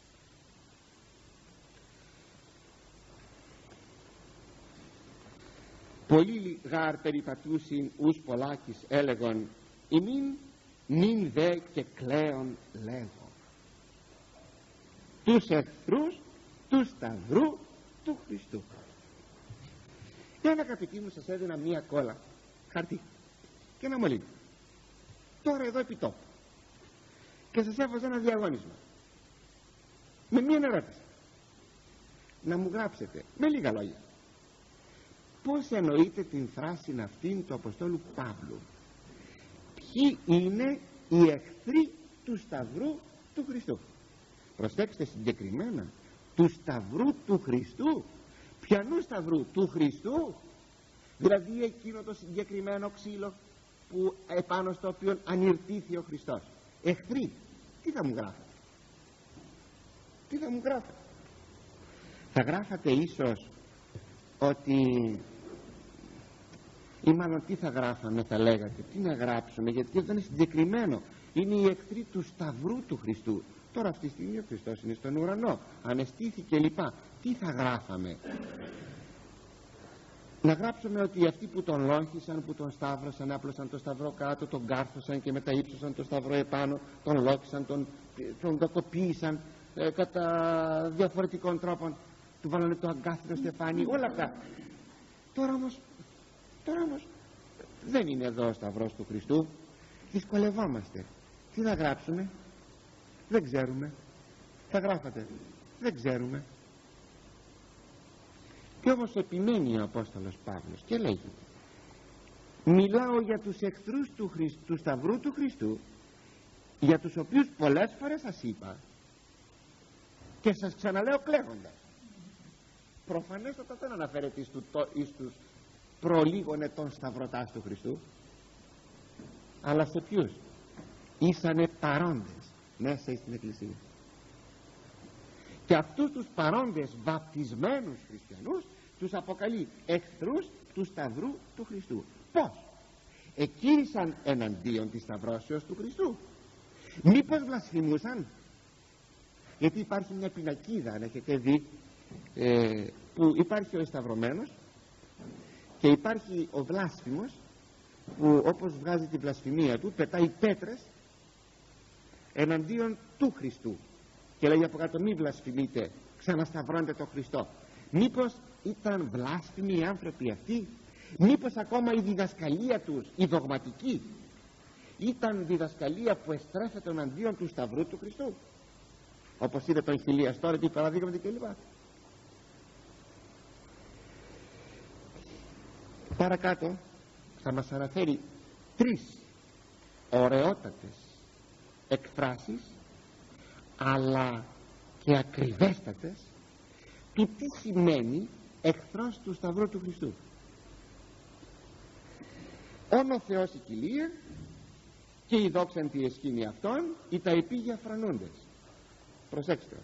S1: Πολλοί γάρ περιπατούσιν ους πολλάκις έλεγον ημίν νυν δε και κλαίον λέγω τους εχθρούς του Σταυρού του Χριστού. Και ένα αγαπητοί μου σας έδινα μία κόλλα χαρτί και ένα μολύβι τώρα εδώ επί τόπου και σας έβαζα ένα διαγώνισμα με μία ερώτηση, να μου γράψετε με λίγα λόγια πώς εννοείται την φράση αυτήν του Αποστόλου Παύλου, ποιοι είναι οι εχθροί του Σταυρού του Χριστού. Προσέξτε συγκεκριμένα, του Σταυρού του Χριστού. Ποιανού Σταυρού? Του Χριστού, δηλαδή εκείνο το συγκεκριμένο ξύλο που επάνω στο οποίο ανηρτήθη ο Χριστός. Εχθροί, τι θα μου γράφετε? Τι θα μου γράφετε? Θα γράφατε ίσως ότι, ή μάλλον τι θα γράφαμε, θα λέγατε, τι να γράψουμε, γιατί δεν είναι συγκεκριμένο, είναι οι εχθροί του Σταυρού του Χριστού. Τώρα αυτή τη στιγμή ο Χριστός είναι στον ουρανό, ανεστήθηκε λοιπά. Τι θα γράφαμε? Να γράψουμε ότι αυτοί που τον λόγχισαν, που τον σταύρωσαν, άπλωσαν το σταυρό κάτω, τον κάρφωσαν και μετά ύψωσαν το σταυρό επάνω, τον λόγχισαν, τον δοκοποίησαν κατά διαφορετικών τρόπων, του βάλανε το αγκάθιτο στεφάνι, όλα αυτά. Τώρα όμως δεν είναι εδώ ο Σταυρός του Χριστού. Δυσκολευόμαστε. Τι θα γράψουμε? Δεν ξέρουμε. Θα γράφατε, δεν ξέρουμε. Και όμως επιμένει ο Απόστολος Παύλος και λέγει, μιλάω για τους εχθρούς του Σταυρού του Χριστού, για τους οποίους πολλές φορές σας είπα και σας ξαναλέω κλαίγοντας. Προφανέστατα δεν αναφέρεται εις τους προλίγων ετών σταυρωτάς του Χριστού, αλλά σε ποιους? Ήσανε παρόντες μέσα στην Εκκλησία. Και αυτούς τους παρόντες βαπτισμένους χριστιανούς τους αποκαλεί εχθρούς του Σταυρού του Χριστού. Πώς? Εκήρυσαν εναντίον της σταυρώσεως του Χριστού? Μήπως βλασφημούσαν? Γιατί υπάρχει μια πινακίδα, αν έχετε δει, που υπάρχει ο εσταυρωμένος και υπάρχει ο βλάσφημος που όπως βγάζει τη βλασφημία του πετάει πέτρες εναντίον του Χριστού και λέει από κάτω μη βλασφημείτε, ξανασταυρώνετε τον Χριστό. Μήπως ήταν βλάσφημοι οι άνθρωποι αυτοί? Μήπως ακόμα η διδασκαλία τους, η δογματική, ήταν διδασκαλία που εστρέφεται εναντίον του Σταυρού του Χριστού, όπως είδε τον Χιλίας τώρα, τι παραδείγματα κλπ. Παρακάτω θα μας αναφέρει τρεις ωραιότατες εκφράσεις, αλλά και ακριβέστατες, του τι σημαίνει εχθρός του Σταυρού του Χριστού. Όν ο Θεός η κοιλία και η δόξαν τη εσχήνη αυτών ή τα επίγεια φρανούντες. Προσέξτε.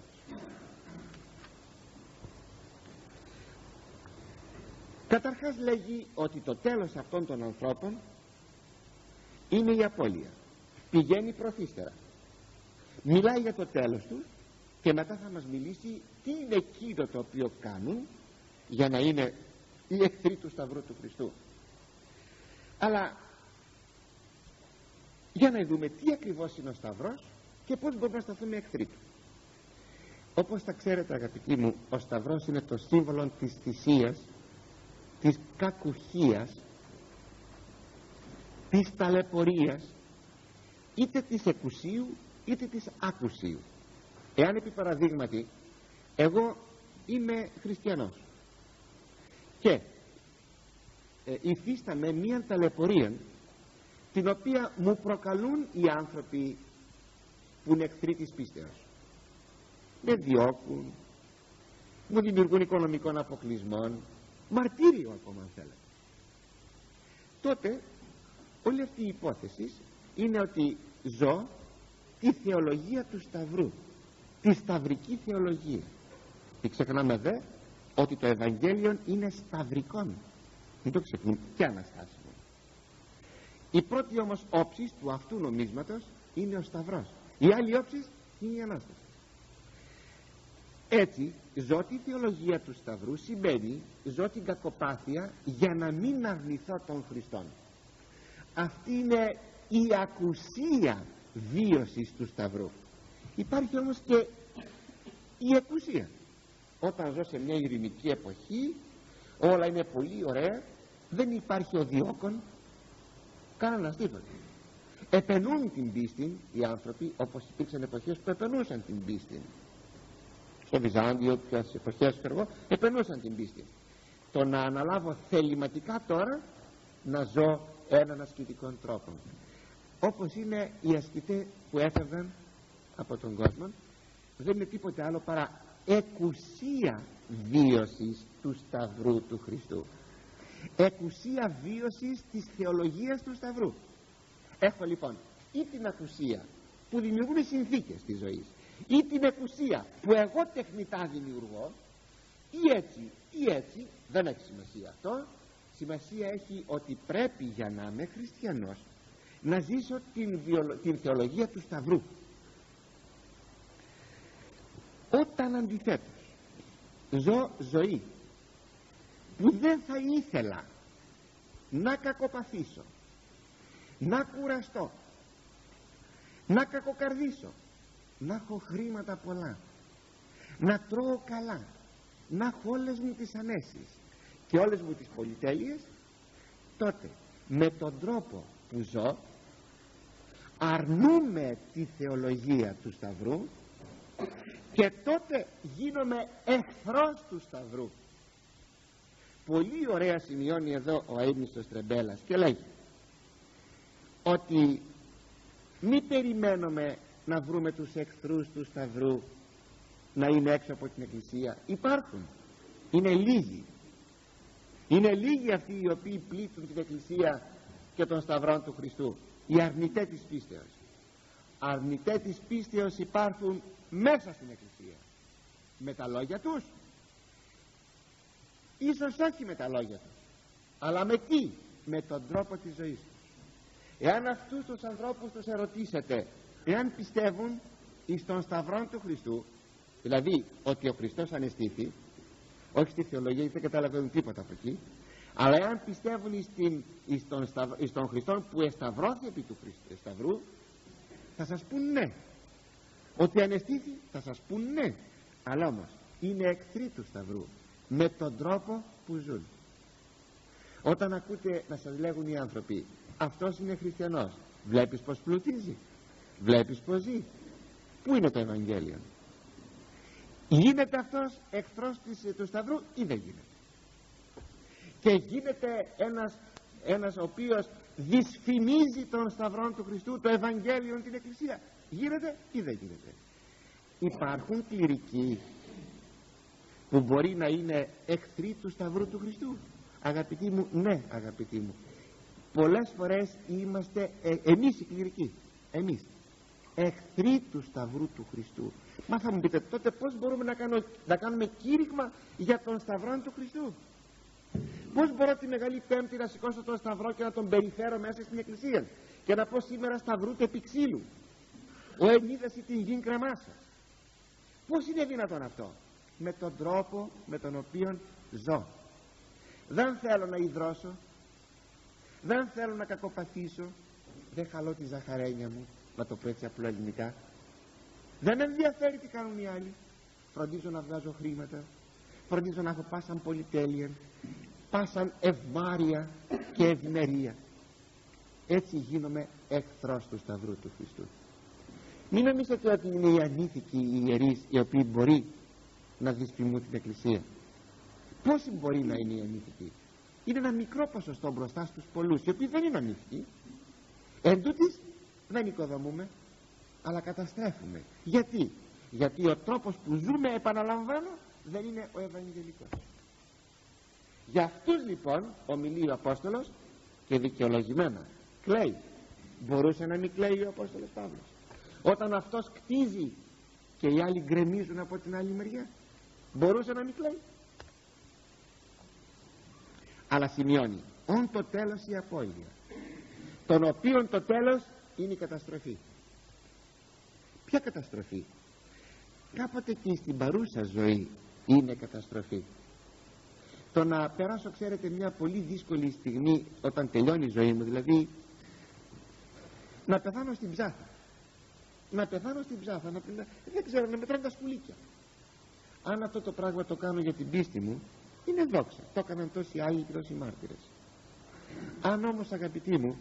S1: Καταρχάς λέγει ότι το τέλος αυτών των ανθρώπων είναι η απώλεια. Πηγαίνει προθύστερα. Μιλάει για το τέλος τους και μετά θα μας μιλήσει τι είναι εκείνο το οποίο κάνουν για να είναι οι εχθροί του Σταυρού του Χριστού. Αλλά για να δούμε τι ακριβώς είναι ο Σταυρός και πώς μπορούμε να σταθούμε εχθροί του. Όπως τα ξέρετε αγαπητοί μου, ο Σταυρός είναι το σύμβολο της θυσίας, της κακουχίας, της ταλαιπωρίας, είτε της εκουσίου είτε της άκουσίου. Εάν επί παραδείγματι εγώ είμαι χριστιανός και υφίσταμαι μία ταλαιπωρία την οποία μου προκαλούν οι άνθρωποι που είναι εχθροί της πίστεως, με διώκουν, μου δημιουργούν οικονομικών αποκλεισμών, μαρτύριο ακόμα αν θέλετε, τότε όλη αυτή η υπόθεση είναι ότι ζω τη θεολογία του Σταυρού, τη σταυρική θεολογία. Και ξεχνάμε δε ότι το Ευαγγέλιο είναι σταυρικών, μην το ξεχνούμε, και αναστάσιμο. Η πρώτη όμως όψη του αυτού νομίσματος είναι ο Σταυρός, η άλλη όψη είναι η Ανάσταση. Έτσι ζω τη θεολογία του Σταυρού σημαίνει ζω την κακοπάθεια για να μην αρνηθώ τον Χριστόν. Αυτή είναι η ακουσία βίωσης του Σταυρού. Υπάρχει όμως και η εκουσία. Όταν ζω σε μια ειρηνική εποχή, όλα είναι πολύ ωραία, δεν υπάρχει ο διώκον, κανένας τίποτα. Επενούν την πίστη οι άνθρωποι, όπως υπήρξαν εποχές που επενούσαν την πίστη. Στο Βυζάντιο, ποιες εποχές επενούσαν την πίστη. Το να αναλάβω θεληματικά τώρα να ζω έναν ασκητικό τρόπο, όπως είναι οι ασκητές που έφευγαν από τον κόσμο, δεν είναι τίποτε άλλο παρά εκουσία βίωσης του Σταυρού του Χριστού, εκουσία βίωσης της θεολογίας του Σταυρού. Έχω λοιπόν ή την ακουσία που δημιουργούν οι συνθήκες της ζωής, ή την εκουσία που εγώ τεχνητά δημιουργώ, ή έτσι, δεν έχει σημασία αυτό. Σημασία έχει ότι πρέπει για να είμαι χριστιανός να ζήσω την θεολογία του Σταυρού. Όταν αντιθέτως ζω ζωή που δεν θα ήθελα να κακοπαθήσω, να κουραστώ, να κακοκαρδίσω, να έχω χρήματα πολλά, να τρώω καλά, να έχω όλες μου τις ανέσεις και όλες μου τις πολυτέλειες, τότε με τον τρόπο που ζω αρνούμε τη θεολογία του Σταυρού και τότε γίνομαι εχθρός του Σταυρού. Πολύ ωραία σημειώνει εδώ ο αείμνηστος Τρεμπέλας και λέγει ότι μη περιμένουμε να βρούμε τους εχθρούς του Σταυρού να είναι έξω από την Εκκλησία. Υπάρχουν, είναι λίγοι. Είναι λίγοι αυτοί οι οποίοι πλήττουν την Εκκλησία και των Σταυρών του Χριστού, οι αρνητές της πίστεως. Αρνητές της πίστεως υπάρχουν μέσα στην Εκκλησία, με τα λόγια τους, ίσως όχι με τα λόγια τους, αλλά με τι? Με τον τρόπο της ζωής τους. Εάν αυτούς τους ανθρώπους τους ερωτήσετε εάν πιστεύουν εις τον Σταυρό του Χριστού, δηλαδή ότι ο Χριστός ανεστήθη, όχι στη θεολογία, δεν καταλαβαίνουν τίποτα από εκεί, αλλά εάν πιστεύουν εις τον Χριστό που εσταυρώθηκε επί του Σταυρού, θα σας πούν ναι. Ότι ανεστήθη θα σας πούν ναι, αλλά όμως είναι εχθροί του Σταυρού με τον τρόπο που ζουν. Όταν ακούτε να σας λέγουν οι άνθρωποι αυτός είναι χριστιανός, βλέπεις πως πλουτίζει, βλέπεις πως ζει, πού είναι το Ευαγγέλιο? Γίνεται αυτός εχθρός του Σταυρού ή δεν γίνεται? Και γίνεται ένας ο οποίος δυσφημίζει τον Σταυρό του Χριστού, το Ευαγγέλιο, την Εκκλησία, γίνεται ή δεν γίνεται? Υπάρχουν κληρικοί που μπορεί να είναι εχθροί του Σταυρού του Χριστού? Αγαπητοί μου, ναι αγαπητοί μου, πολλές φορές είμαστε εμείς οι κληρικοί, εμείς εχθροί του Σταυρού του Χριστού. Μα θα μου πείτε τότε πώς μπορούμε να κάνουμε κήρυγμα για τον Σταυρό του Χριστού? Πώς μπορώ τη Μεγάλη Πέμπτη να σηκώσω τον Σταυρό και να τον περιφέρω μέσα στην Εκκλησία και να πω σήμερα Σταυρού του Επιξύλου, ο ενίδαση την γην κρεμάσας? Πώς είναι δυνατόν αυτό? Με τον τρόπο με τον οποίο ζω. Δεν θέλω να ιδρώσω, Δεν θέλω να κακοπαθήσω, δεν χαλώ τη ζαχαρένια μου, να το πω έτσι απλό ελληνικά. Δεν με ενδιαφέρει τι κάνουν οι άλλοι. Φροντίζω να βγάζω χρήματα, φροντίζω να έχω πάσαν πολυτέλεια, πάσαν ευμάρεια και ευημερία. Έτσι γίνομαι εχθρός του Σταυρού του Χριστού. Μην νομίζετε ότι είναι οι ανήθικοι οι ιερείς οι οποίοι μπορεί να δυσφημούν την Εκκλησία. Πόσοι μπορεί να είναι οι ανήθικοι? Είναι ένα μικρό ποσοστό μπροστά στους πολλούς, οι οποίοι δεν είναι ανήθικοι. Εν τούτοις δεν οικοδομούμε, αλλά καταστρέφουμε. Γιατί ο τρόπος που ζούμε, επαναλαμβάνω, δεν είναι ο ευαγγελικός. Για αυτούς λοιπόν ομιλεί ο Απόστολος και δικαιολογημένα κλαίει. Μπορούσε να μην κλαίει ο Απόστολος Παύλος όταν αυτός κτίζει και οι άλλοι γκρεμίζουν από την άλλη μεριά? Μπορούσε να μην κλαίει? Αλλά σημειώνει, όν το τέλος η απώλεια, τον οποίον το τέλος είναι η καταστροφή. Ποια καταστροφή? Κάποτε και στην παρούσα ζωή είναι καταστροφή. Το να περάσω, ξέρετε, μια πολύ δύσκολη στιγμή όταν τελειώνει η ζωή μου, δηλαδή να πεθάνω στην ψάθα, δεν ξέρω, να μετράνε τα σκουλίκια. Αν αυτό το πράγμα το κάνω για την πίστη μου, είναι δόξα, το έκαναν τόσοι άλλοι και τόσοι μάρτυρες. Αν όμως, αγαπητοί μου,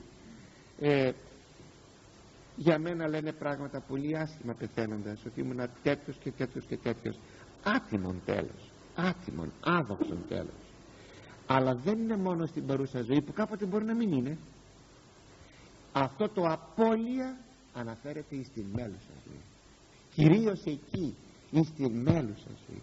S1: για μένα λένε πράγματα πολύ άσχημα πεθαίνοντας, ότι ήμουν τέτοιος και τέτοιος και τέτοιος, άτιμον τέλος, άτιμον, άδοξον τέλος. Αλλά δεν είναι μόνο στην παρούσα ζωή, που κάποτε μπορεί να μην είναι. Αυτό το απώλεια αναφέρεται στην μέλουσα ζωή, κυρίως εκεί, στην μέλουσα ζωή.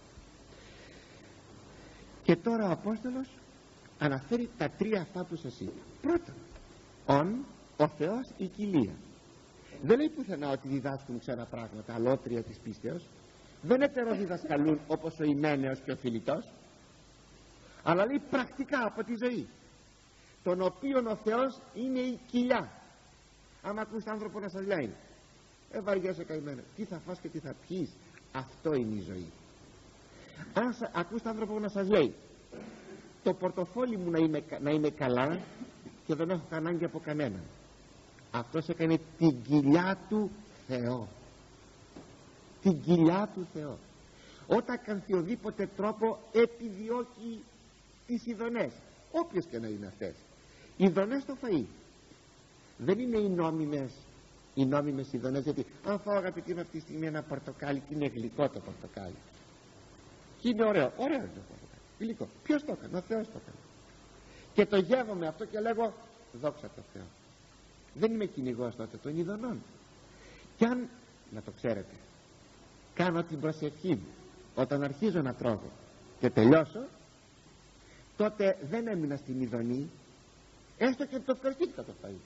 S1: Και τώρα ο Απόστολος αναφέρει τα τρία αυτά που σας είπα. Πρώτον, ο Θεός η κοιλία. Δεν λέει πουθενά ότι διδάσκουν ξένα πράγματα, αλότρια της πίστεως. Δεν ετεροδιδασκαλούν όπως ο Ημένεος και ο Φιλιτός, αλλά λέει πρακτικά από τη ζωή, τον οποίον ο Θεός είναι η κοιλιά. Άμα ακούς άνθρωπο να σας λέει, βαριέσαι καημένα, τι θα φας και τι θα πιείς, αυτό είναι η ζωή. Αν ακούς άνθρωπο να σας λέει, το πορτοφόλι μου να είμαι καλά και δεν έχω ανάγκη από κανέναν, αυτός έκανε την κοιλιά του Θεό. Την κοιλιά του Θεό. Όταν καθιοδήποτε τρόπο επιδιώκει τις ειδονές, όποιες και να είναι αυτές. Οι ειδονές στο φαΐ δεν είναι οι νόμιμες ειδονές, γιατί αν φάω, αγαπητοί μου, αυτή τη στιγμή ένα πορτοκάλι και είναι γλυκό το πορτοκάλι και είναι ωραίο είναι το πορτοκάλι, γλυκό, ποιος το έκανε? Ο Θεός το έκανε. Και το γεύομαι αυτό και λέγω δόξα τω Θεώ. Δεν είμαι κυνηγός τότε των ειδονών. Κι αν, να το ξέρετε, κάνω την προσευχή μου όταν αρχίζω να τρώγω και τελειώσω, τότε δεν έμεινα στην ειδονή, έστω και το ευχαριστήθηκα το φαΐ.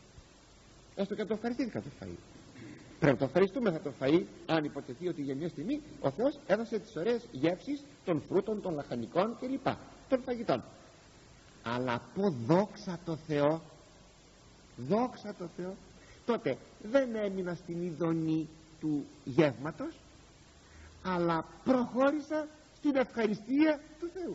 S1: Πρέπει να το ευχαριστούμε θα το φαΐ, αν υποτεθεί ότι για μια στιγμή ο Θεός έδωσε τις ωραίες γεύσεις των φρούτων, των λαχανικών κλπ, των φαγητών. Αλλά πω δόξα τω Θεώ, τότε δεν έμεινα στην ειδονή του γεύματος, αλλά προχώρησα στην ευχαριστία του Θεού.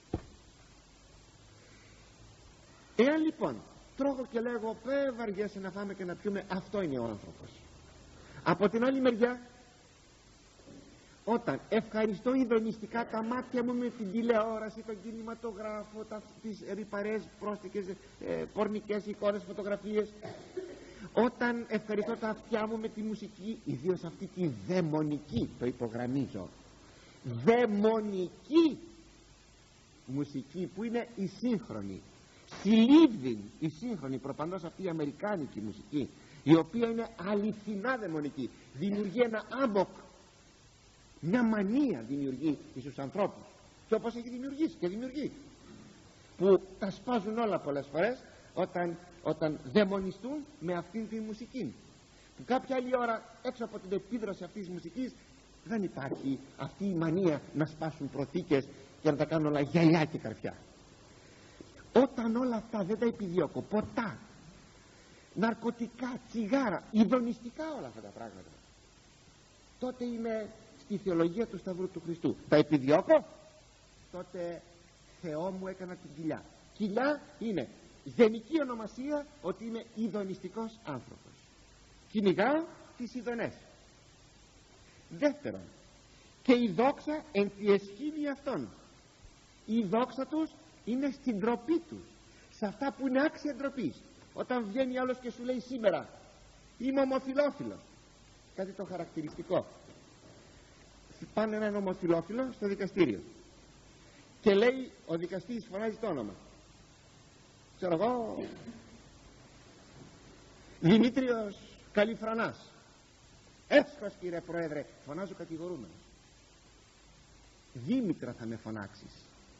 S1: Εάν λοιπόν τρώγω και λέγω βαριέσαι να φάμε και να πιούμε, αυτό είναι ο άνθρωπος. Από την άλλη μεριά, όταν ευχαριστώ ειδονιστικά τα μάτια μου με την τηλεόραση, τον κινηματογράφο, τις ρυπαρές πρόστικες πορνικές εικόνες, φωτογραφίες, όταν ευχαριστώ τα αυτιά μου με τη μουσική, ιδίως αυτή τη δαιμονική, το υπογραμμίζω, δαιμονική μουσική που είναι η σύγχρονη, η σύγχρονη, προπαντός αυτή η αμερικάνικη μουσική, η οποία είναι αληθινά δαιμονική, δημιουργεί ένα άμποκ, μια μανία δημιουργεί στους ανθρώπους, και όπως έχει δημιουργήσει και δημιουργεί, που τα σπάζουν όλα πολλές φορές όταν δαιμονιστούν με αυτήν τη μουσική, που κάποια άλλη ώρα έξω από την επίδραση αυτής της μουσικής δεν υπάρχει αυτή η μανία να σπάσουν προθήκες και να τα κάνουν όλα γυαλιά και καρφιά. Όταν όλα αυτά δεν τα επιδιώκω, ποτά, ναρκωτικά, τσιγάρα, ειδονιστικά όλα αυτά τα πράγματα, τότε είμαι στη θεολογία του Σταυρού του Χριστού. Τα επιδιώκω, τότε Θεό μου έκανα την κοιλιά. Κοιλιά είναι γενική ονομασία ότι είμαι ειδονιστικός άνθρωπος. Κυνηγάω τις ειδονές. Δεύτερον, και η δόξα εν τη εσχήνη αυτών. Η δόξα τους είναι στην ντροπή τους, σε αυτά που είναι άξια ντροπής. Όταν βγαίνει άλλος και σου λέει σήμερα είμαι ομοφυλόφιλος, κάτι το χαρακτηριστικό. Πάνε έναν ομοφυλόφιλο στο δικαστήριο και λέει, ο δικαστής φωνάζει το όνομα, ξέρω εγώ, Δημήτριος Καλυφρανάς. Έσχος κύριε Πρόεδρε, φωνάζω κατηγορούμενος. Δήμητρα θα με φωνάξεις.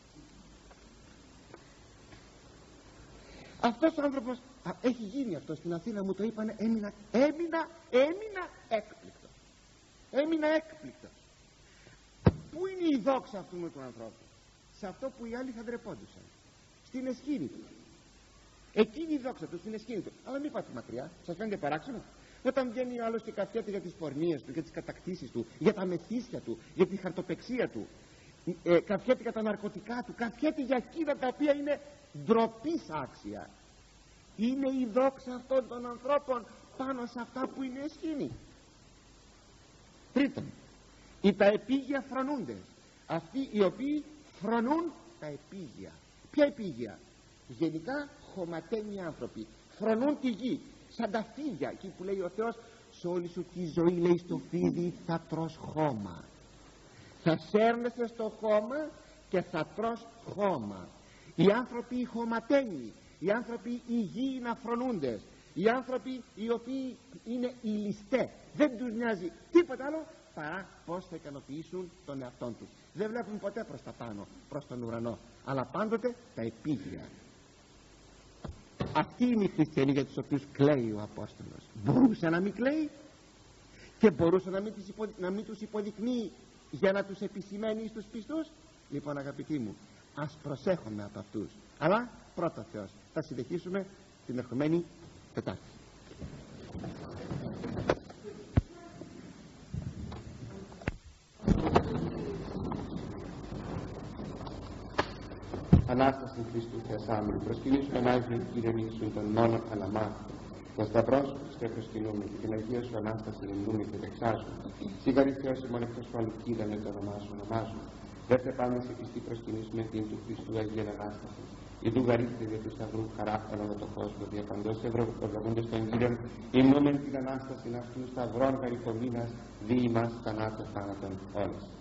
S1: Αυτός ο άνθρωπος, έχει γίνει αυτό στην Αθήνα, μου το είπανε, έμεινα έκπληκτος. Έμεινα έκπληκτος. Πού είναι η δόξα αυτού του ανθρώπου? Σε αυτό που οι άλλοι θα ντρεπόντουσαν, στην εσχήνη του. Εκείνη η δόξα του, στην εσχήνη του. Αλλά μην πάτε μακριά, σας φαίνεται παράξενο? Όταν βγαίνει άλλος και καφιέται για τις πορνίες του, για τις κατακτήσεις του, για τα μεθύσια του, για τη χαρτοπεξία του, καφιέται για τα ναρκωτικά του, καφιέται για εκείνα τα οποία είναι ντροπής άξια. Είναι η δόξα αυτών των ανθρώπων πάνω σε αυτά που είναι εσχήνη. Τρίτον, τα επίγεια φρονούντες, αυτοί οι οποίοι φρονούν τα επίγεια. Ποια επίγεια? Γενικά χωματένοι άνθρωποι φρονούν τη γη σαν τα φίδια, εκεί που λέει ο Θεός, σε όλη σου τη ζωή, λέει, στο φίδι θα τρως χώμα. Θα σέρνεσαι στο χώμα και θα τρως χώμα. Οι άνθρωποι οι χωματένοι, οι άνθρωποι οι γήοι να φρονούντες, οι άνθρωποι οι οποίοι είναι οι ληστές, δεν τους νοιάζει τίποτα άλλο παρά πως θα ικανοποιήσουν τον εαυτόν τους. Δεν βλέπουν ποτέ προς τα πάνω, προς τον ουρανό, αλλά πάντοτε τα επίγεια. Αυτοί είναι οι χριστιανοί για τους οποίους κλαίει ο Απόστολος. Μπορούσε να μην κλαίει και μπορούσε να μην τους υποδεικνύει για να τους επισημαίνει στους πιστούς? Λοιπόν, αγαπητοί μου, ας προσέχουμε από αυτούς. Αλλά πρώτα Θεός, θα συνεχίσουμε την ερχομένη Τετάρτη. Ανάσταση Χριστού Θεασάμενου, προσκυνήσουμε να Άγιον Κύριε Ιησούν τον μόνον αλαμά. Το σταυρό σου Χριστέ προσκυνούμε και την Αγία σου Ανάσταση εννοούμε και δεξάζουμε. Σιγαρή Θεός ημών εκτός του άλλου κοίτανε το όνομά σου ονομάζουμε. Δεύτε πάμε σε πιστή προσκυνήσουμε την του Χριστού Αγία Ανάσταση. Ιδού γαρίστε δια του σταυρού χαρά όλο το κόσμο διαπαντός ευλογούντες των Κύριων, ημνούμεν την Ανάσταση αυτού σταυρών γαρικομήνας δι' ημάς θανάτων όλες.